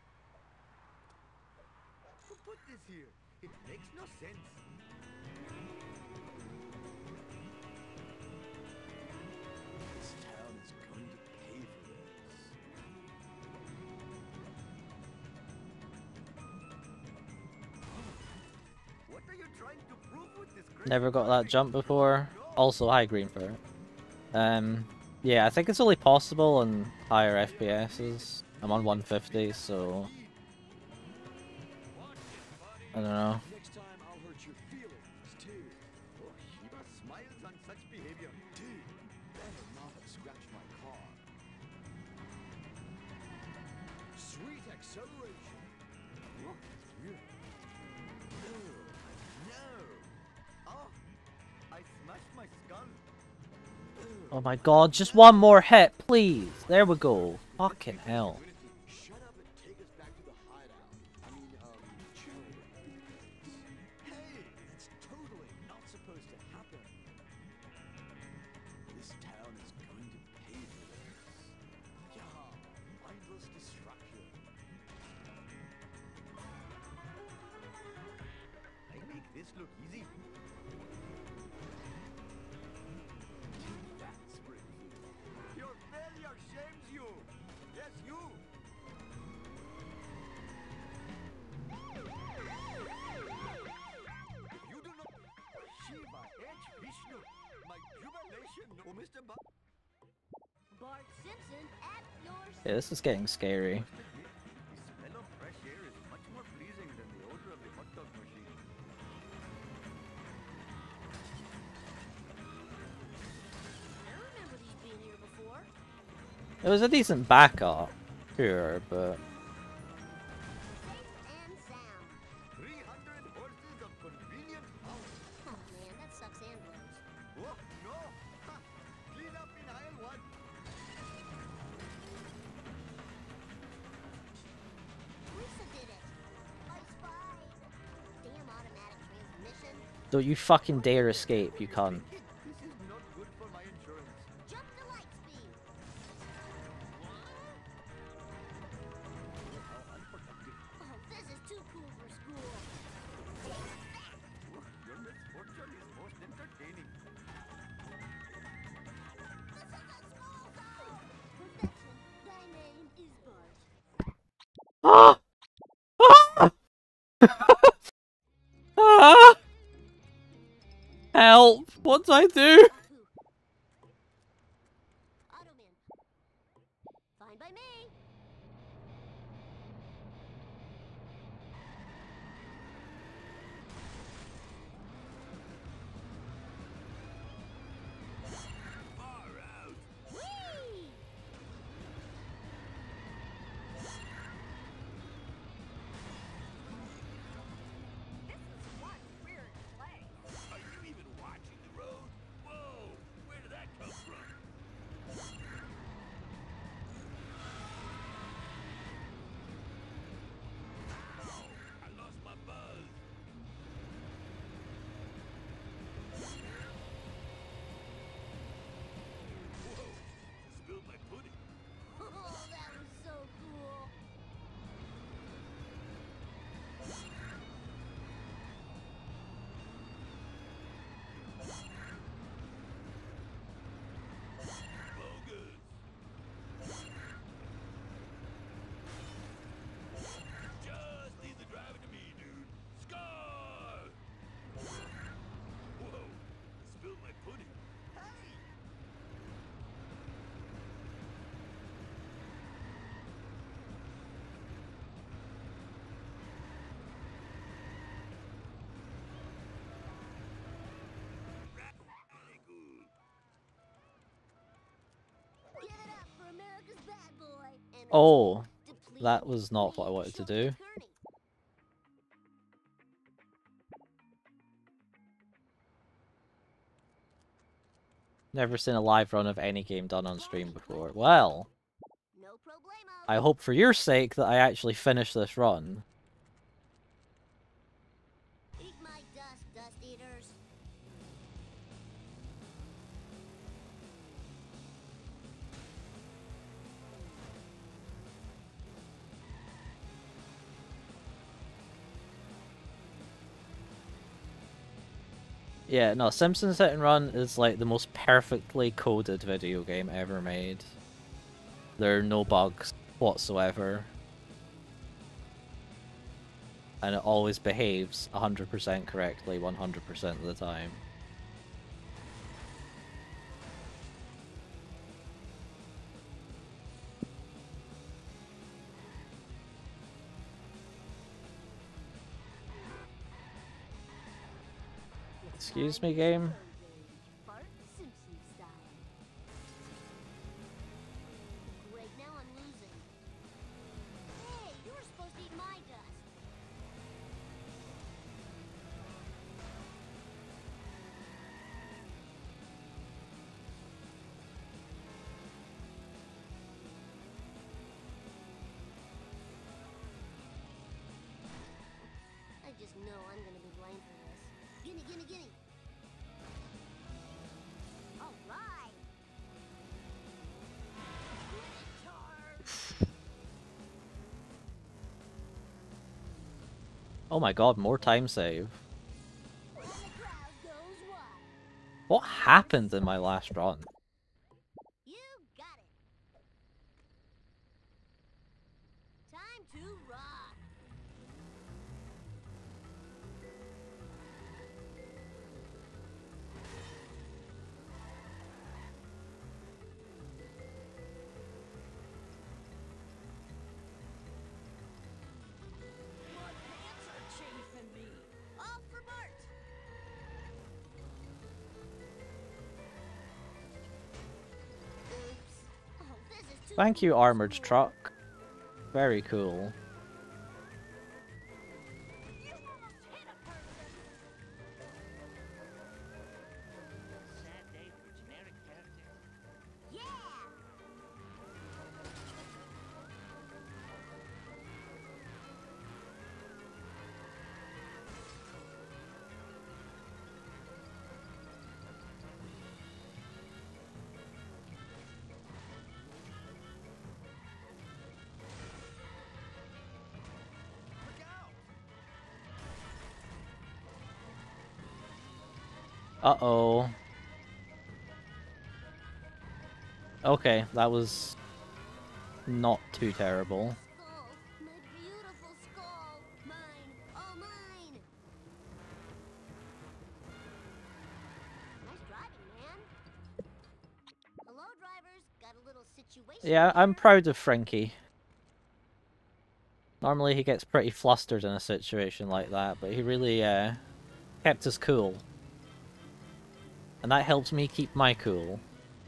Who put this here? It makes no sense. This town is going to pay for this. What are you trying to prove with this great Never got that graphic? jump before. Also, high green for it. Um, yeah, I think it's only possible on higher F P Ss. I'm on one fifty, so I don't know. Next time I'll hurt your feelings, too. Oh, Shiva smiles on such behavior. Dude, better not have scratched my car. Acceleration. Oh, it's weird. No! Oh! I smashed my skull. Oh my god, just one more hit, please. There we go. Fucking hell. Shut up and take us back to the hideout. I mean, um, Cherry. Hey, it's totally not supposed to happen. This town is going to pay for this. Yeah, mindless destruction. I make this look easy. That's Springfield. Your failure shames you. Yes, you. If you do not, Shiva H. Vishnu, my jubilation, oh Mister Ba. Bart Simpson at your Yeah, this is getting scary. Must admit, the smell of fresh air is much more pleasing than the odor of the hot dog machine. I don't remember these being here before. It was a decent backup, sure, but Safe and sound. three hundred horses of convenient power. Oh man, that sucks and blows. Oh, no! Ha! Clean up in aisle one. Lisa did it. I spied. Damn automatic transmission. don't you fucking dare escape, you cunt. This is not good for my insurance. Jump to light speed. How unproductive. Oh, this is too cool for school. Take that. Oh, your misfortune is most entertaining. This is a school zone. Perfection. Thy name is Bart. Ah! Ah! Ah! Help! What do I do? Automan. Fine by me. Far out. Whee! This is one weird place. Are you even watching the road? Whoa, where did that come from? Ow, I lost my buzz. Whoa, spilled my pudding. Oh, that was so cool. Bogus. Just leave the driving to me, dude. Scar! Whoa, spilled my pudding. Hey! Very good. Give it up for America's bad boy. And Oh, depleted that was not what I Lee wanted to Shultz do. Kearney. Never seen a live run of any game done on stream before. Well, No problemo. I hope for your sake that I actually finish this run. Eat my dust, dust eaters. Yeah, no, Simpsons Hit and Run is like the most perfectly coded video game ever made. There are no bugs whatsoever. And it always behaves one hundred percent correctly one hundred percent of the time. Excuse me, game? Bart Simpson style. Great, now I'm losing. Hey, you gimme, gimme. All right. Oh my god, more time save. And the crowd goes wild. What happened in my last run? You got it. Time to rock. My pants are chafing me. All for Bart. Oops. Oh, this is too Thank you, cool. armored truck. Very cool. You almost hit a person. Sad day for generic characters. Yeah. Look out! Uh-oh. Okay, that was not too terrible. Skull. My beautiful skull. Mine. All mine. Nice driving, man. Hello, drivers. Got a little situation. Yeah, I'm here. proud of Frankie. Normally he gets pretty flustered in a situation like that, but he really uh, kept us cool. And that helps me keep my cool.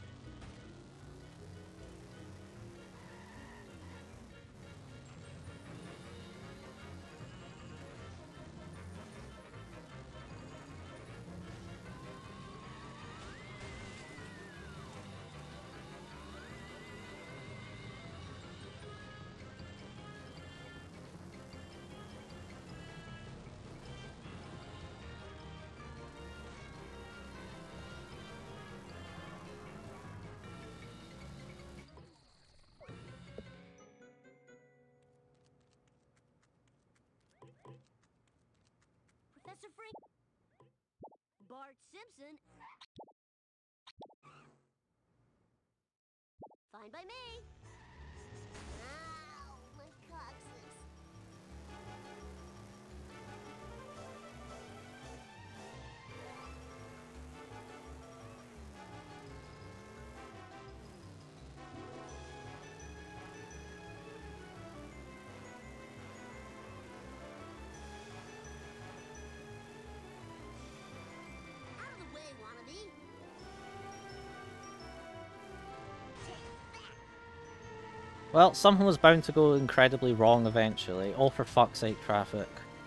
Professor Frank. Bart Simpson. Fine by me. Ow, my coccyx. Out of the way, wannabe. Take that. Well, something was bound to go incredibly wrong eventually. Oh, for fuck's sake, traffic.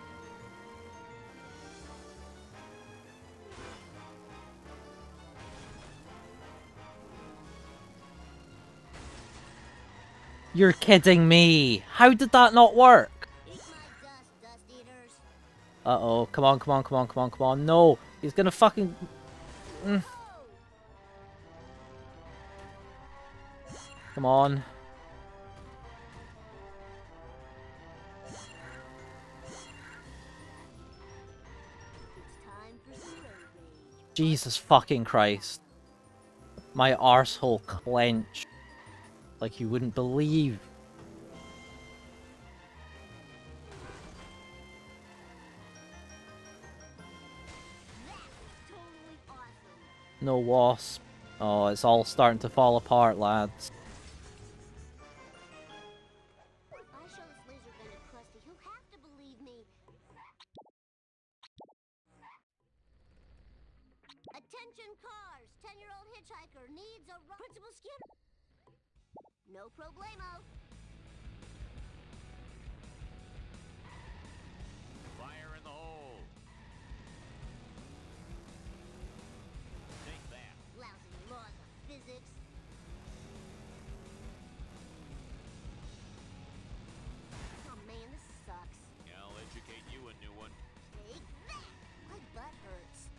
You're kidding me! How did that not work? Eat my dust, dust eaters. Uh-oh, come on, come on, come on, come on, come on. No! He's gonna fucking... Mm. Come on. It's time for some road rage. Jesus fucking Christ. My arsehole clenched. Like you wouldn't believe. That was totally awesome. No wasp. Oh, it's all starting to fall apart, lads. If I show this laser gun to Krusty, he'll have to believe me. Attention cars! Ten-year-old hitchhiker needs a ride. Principal Skinner. No problemo. Fire in the hole. Take that. Lousy laws of physics. Oh man, this sucks. I'll educate you a new one. Take that! My butt hurts.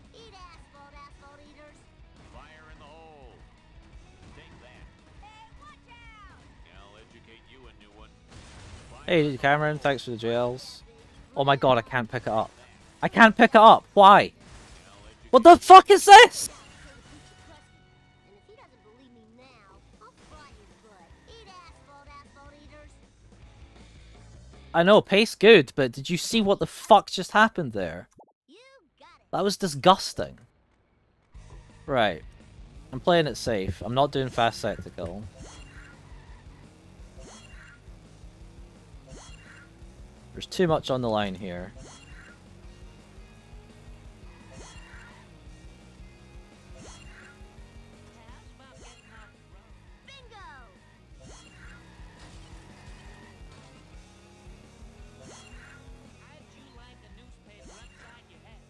Hey, Cameron, thanks for the J Ls. Oh my god, I can't pick it up. I can't pick it up. Why? What the fuck is this? And if he doesn't believe me now, I'll fry his butt. Eat asphalt, asphalt eaters. I know, pace good, but did you see what the fuck just happened there? You got it. That was disgusting. Right. I'm playing it safe. I'm not doing fast set to kill. There's too much on the line here. Bingo! How'd you like a newspaper upside your head?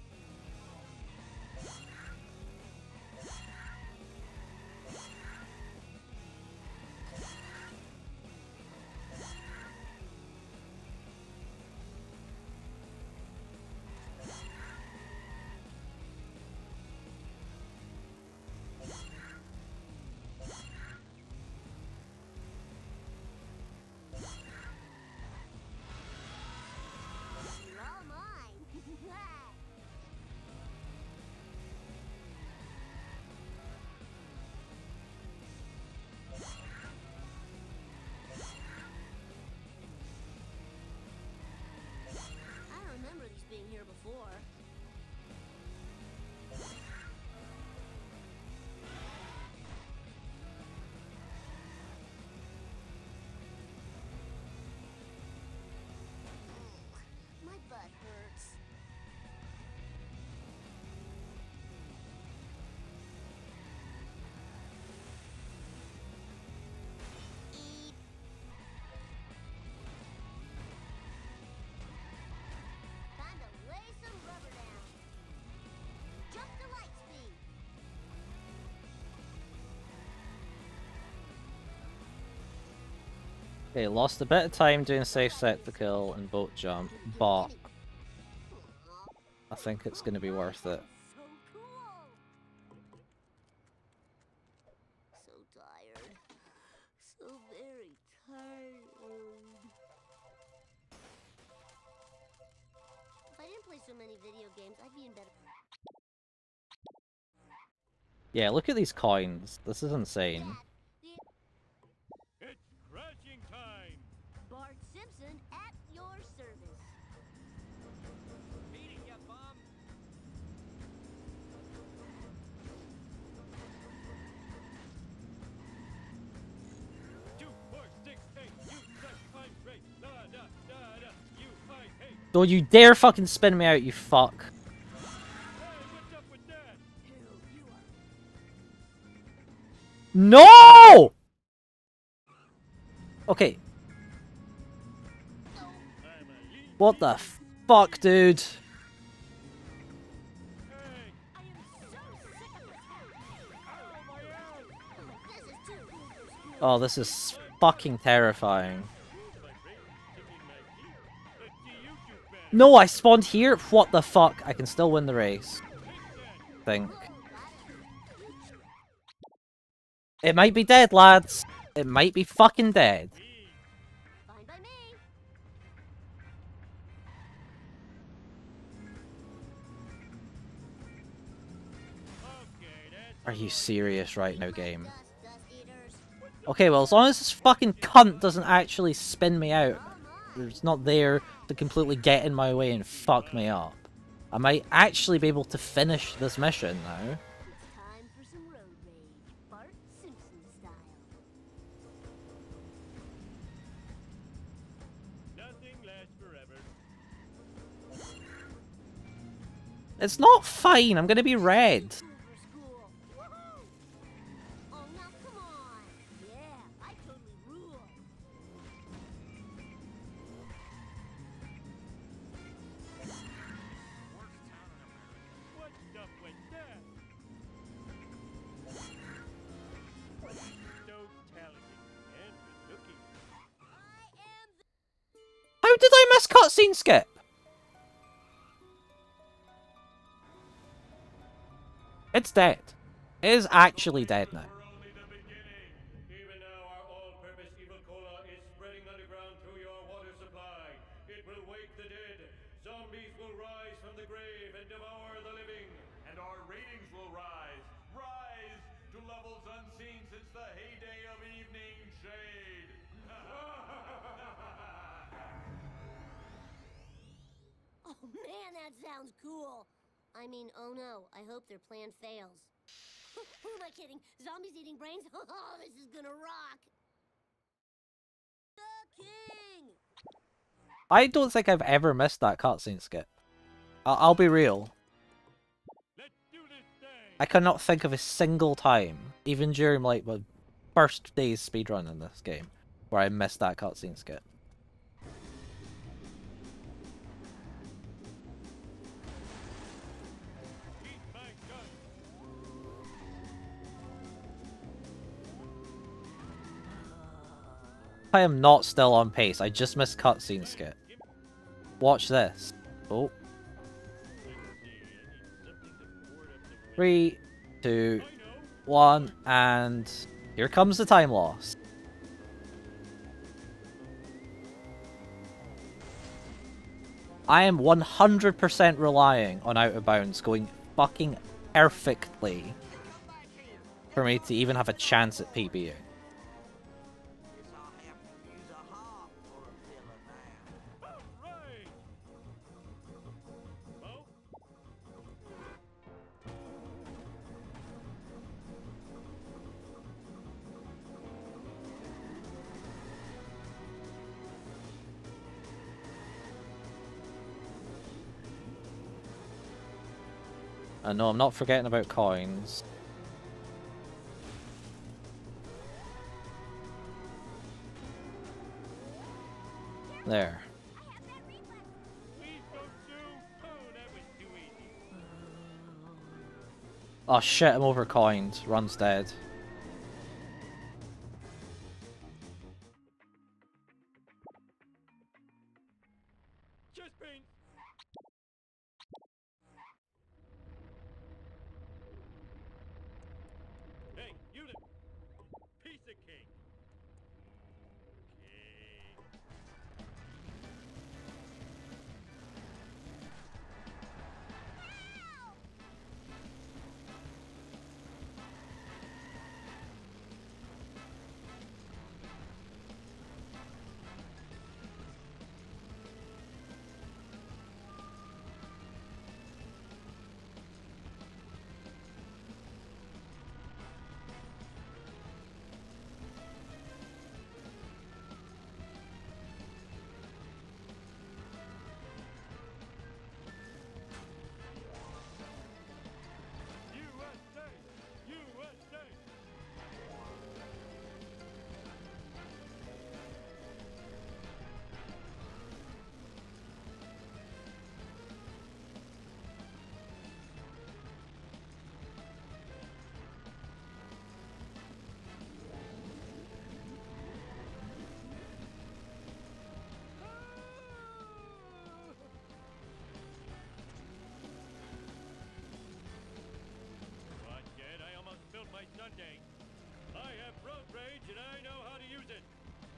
You're all mine. I don't remember these being here before. Ugh, my butt hurts. Eat. Time to lay some rubber down. Jump to light speed. Okay, lost a bit of time doing safe set to kill and boat jump, but I think it's gonna be worth it. So cool. So tired. So very tired. If I didn't play so many video games, I'd be in better. Yeah, look at these coins. This is insane. Dad, the It's crashing time! Bart Simpson at your service. Beat it, you bum. Two, four, six, eight, you suck, I'm great, da da da da, you I hate. Don't you dare fucking spin me out, you fuck. Hey, what's up with that? Hell, you are. No! Okay, I'm a lean what the fuck, dude? Hey, I am so sick of this house. ow, my ass! Oh, this is too cool for school. Oh, this is fucking terrifying. My brain is ticking my feet. But do you do better? No, I spawned here? What the fuck? I can still win the race. Take that. Think. It might be dead, lads. It might be fucking dead. Me. Fine by me. Okay, that's Are you all. serious right now, game? Dust, dust eaters. Okay, well, as long as this fucking cunt doesn't actually spin me out, All mine. it's not there to completely get in my way and fuck me up, I might actually be able to finish this mission now. It's time for some road rage, Bart Simpson style. Nothing lasts forever. It's not fine, I'm gonna be red. Cool for school. Woohoo! Oh, now come on. Yeah, I totally rule. What's up with that? So talented and good looking. I am the How did I miss cutscene skip? It's dead. It is actually dead now. We're only the beginning. Even now, our all-purpose evil cola is spreading underground through your zombies will rise from the grave and devour the living, and our ratings will rise, rise to levels unseen since the heyday of evening shade. Oh man, that sounds cool. I mean, oh no, I hope their plan fails. Who am I kidding? Zombies eating brains? Oh, this is gonna rock. The king! I don't think I've ever missed that cutscene skip. I'll, I'll be real. Let's do this thing. I cannot think of a single time, even during like my first day's speedrun in this game, where I missed that cutscene skip. Eat my gun. I am not still on pace. I just missed cutscene skip. Watch this. Oh. Three, two, one, and here comes the time loss. I am one hundred percent relying on Out of Bounds going fucking perfectly for me to even have a chance at PBing. Guess I'll have to use a hawk for a pillar now. Right. Well, Uh, no, I'm not forgetting about coins. There. please don't shoot. Oh, that was too easy. Oh shit, I'm overcoined. Run's dead. Just beans. Hey, unit. Piece of cake. Okay. U S A! U S A! What, kid? I almost spilled my sundae. I have road rage and I know how to use it.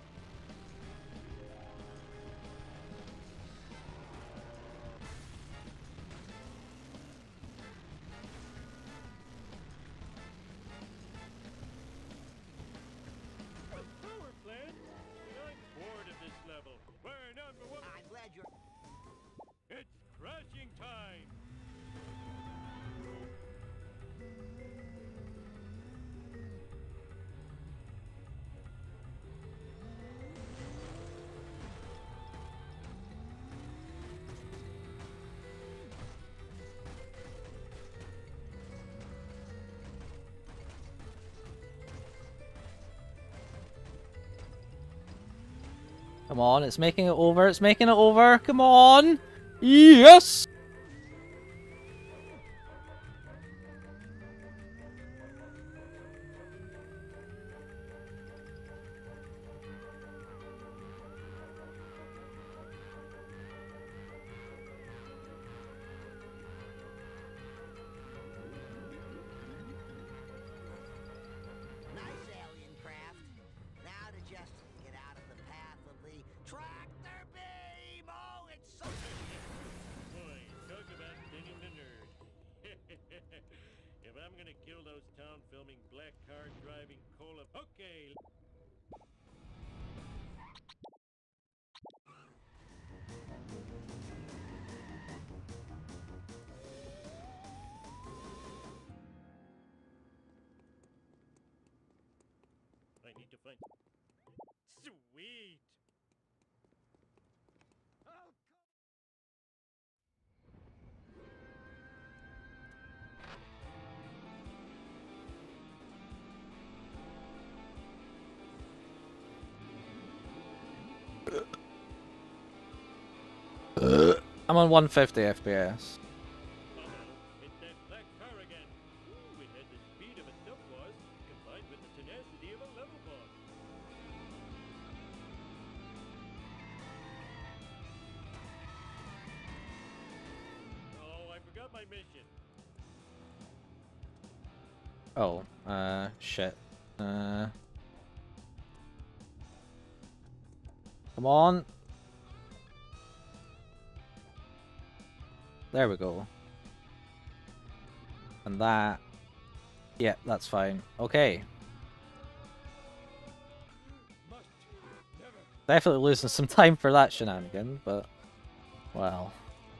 Power plant? I'm bored of this level. We're number one. I'm glad you're... It's crashing time. Come on, it's making it over. It's making it over. Come on. Yes. Nice alien craft. Now to just get out of the path of the tractor beam. Oh, it's so... gonna kill those town filming black car driving cola. Okay. I need to find. Sweet. Oh, I'm on one fifty F P S. uh-oh, it's that black car again. Ooh, it had the speed of a subboss combined with the tenacity of a level boss. Oh, I forgot my mission. Oh, uh, shit. Uh, come on. There we go. And that. Yeah, that's fine. Okay. Definitely losing some time for that shenanigan, but well.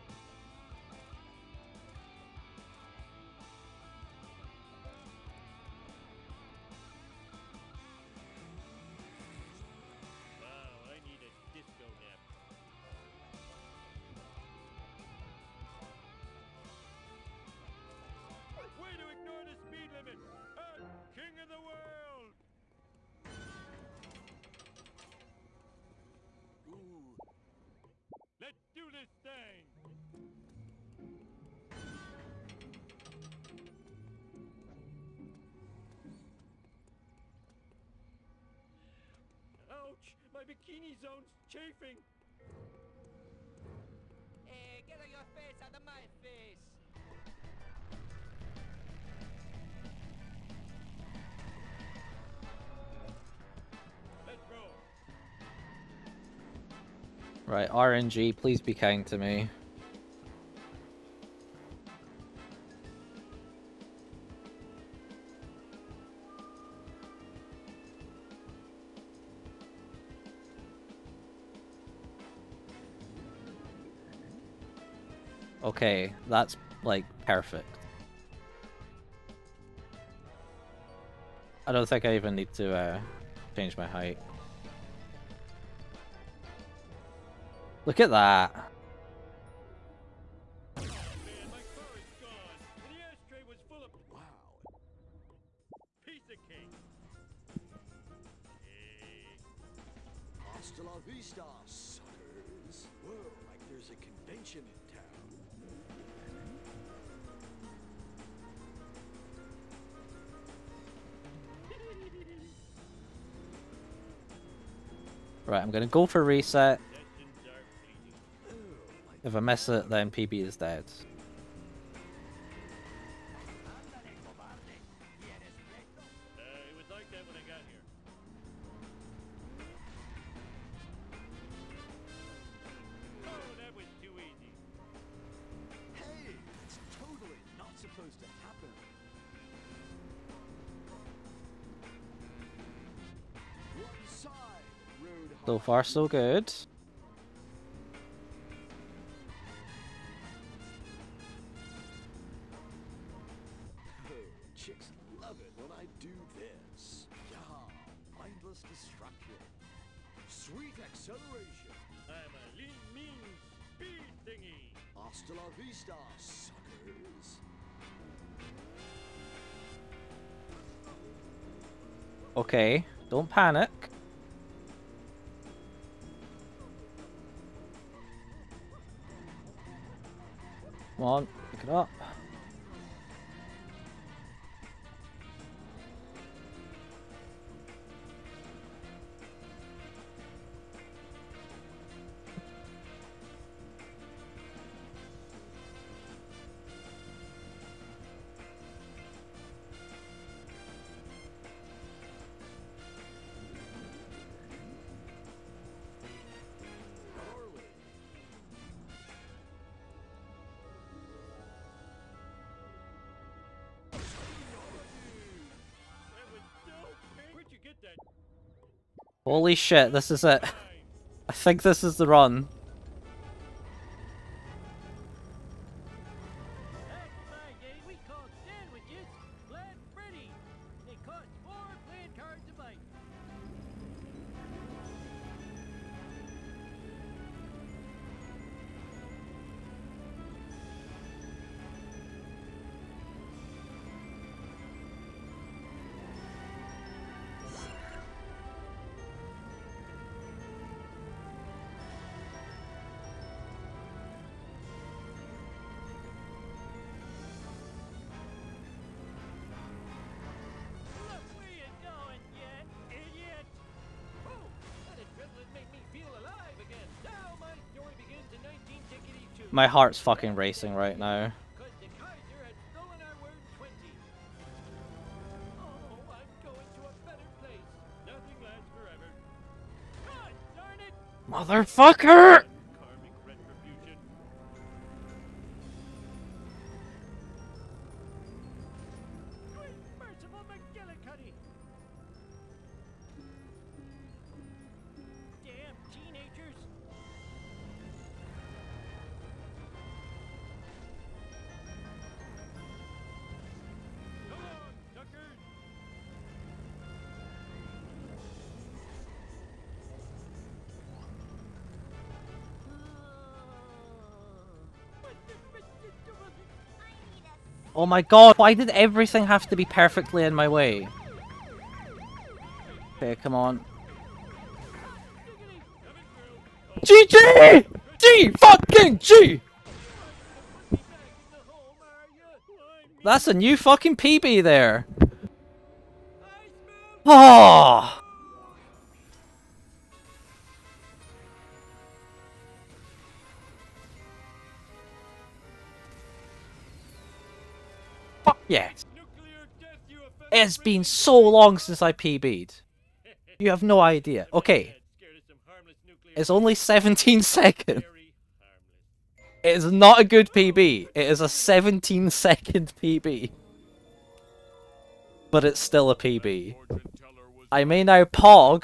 Wow, I need a disco nap. Way to ignore the speed limit! I'm king of the world! Ooh. Let's do this thing! Ouch! My bikini zone's chafing! Hey, get your face out of my face! Let's roll! Right, R N G, please be kind to me. Okay, that's like perfect. I don't think I even need to uh, change my height. Look at that. Man, my car is gone! And the ashtray was full of Wow. piece of cake! Hey. Hasta la vista, suckers. Whoa, like there's a convention in town. Right, I'm gonna go for reset. Sessions are fleeting. If I miss it, then P B is dead. Uh, it was like that when I got here. Oh, that was too easy. Hey, it's totally not supposed to happen. One side, road So far, so good. Oh, chicks love it when I do this. Yeah, mindless destruction. Sweet acceleration. I'm a lean, mean speed thingy. Hasta la vista, suckers. Okay, don't panic. Come on, pick it up. Holy shit, this is it. I think this is the run. That's my day we call sandwiches. Flat Freddy. They cost four playing cards a bite. Look where you're going, you idiot! Oh, that adrenaline made me feel alive again. Now my story begins in nineteen sixty-two. My heart's fucking racing right now. Because the Kaiser had stolen our word twenty. Oh, I'm going to a better place. Nothing lasts forever. God darn it! Motherfucker! Karmic retribution. Great merciful McGillicuddy! Damn teenagers! Come on, suckers! Oh my god, why did everything have to be perfectly in my way? Okay, come on. G G! G fucking G! That's a new fucking P B there. Oh! Fuck yes. It's been so long since I P B'd. You have no idea. Okay. It's only seventeen seconds. It is not a good P B. It is a seventeen second P B. But it's still a P B. I may now pog.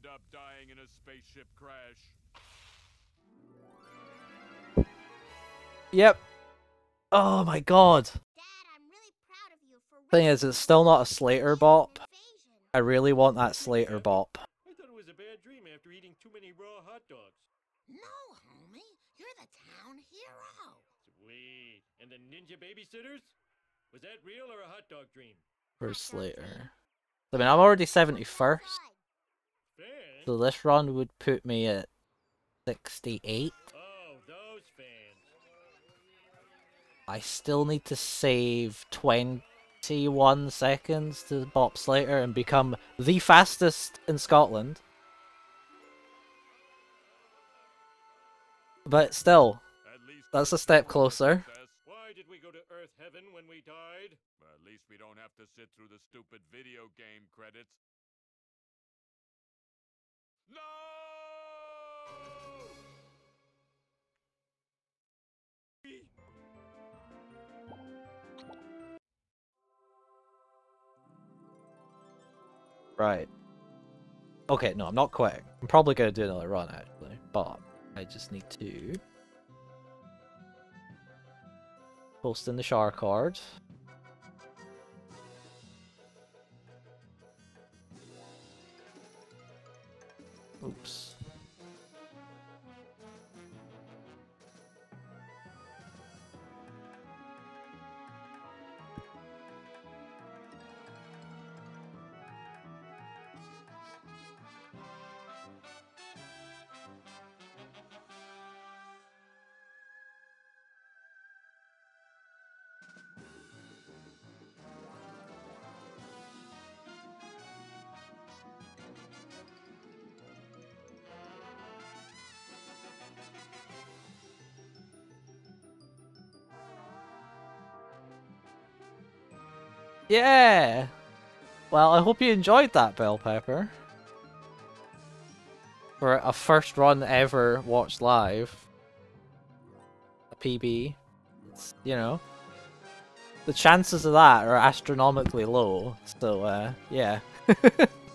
Yep. Oh my god. Dad, I'm really proud of you for Thing is, it's still not a Slater bop. I really want that Slater bop. I thought it was a bad dream after eating too many raw hot dogs. No, homie. You're the town hero. Sweet. And the ninja babysitters? Was that real or a hot dog dream? For Slater. I mean, I'm already seventy-first. Fans? So this run would put me at sixty-eight. Oh, those fans. I still need to save twenty-one seconds to bop Slater and become the fastest in Scotland. But still, that's a step closer. Why did we go to Earth Heaven when we died? At least we don't have to sit through the stupid video game credits. No! Right. Okay, no, I'm not quitting. I'm probably going to do another run, actually. But I just need to post in the Shar card. Oops. Yeah! Well, I hope you enjoyed that, Bell Pepper. For a first run ever watched live. A P B. It's, you know. The chances of that are astronomically low, so, uh, yeah.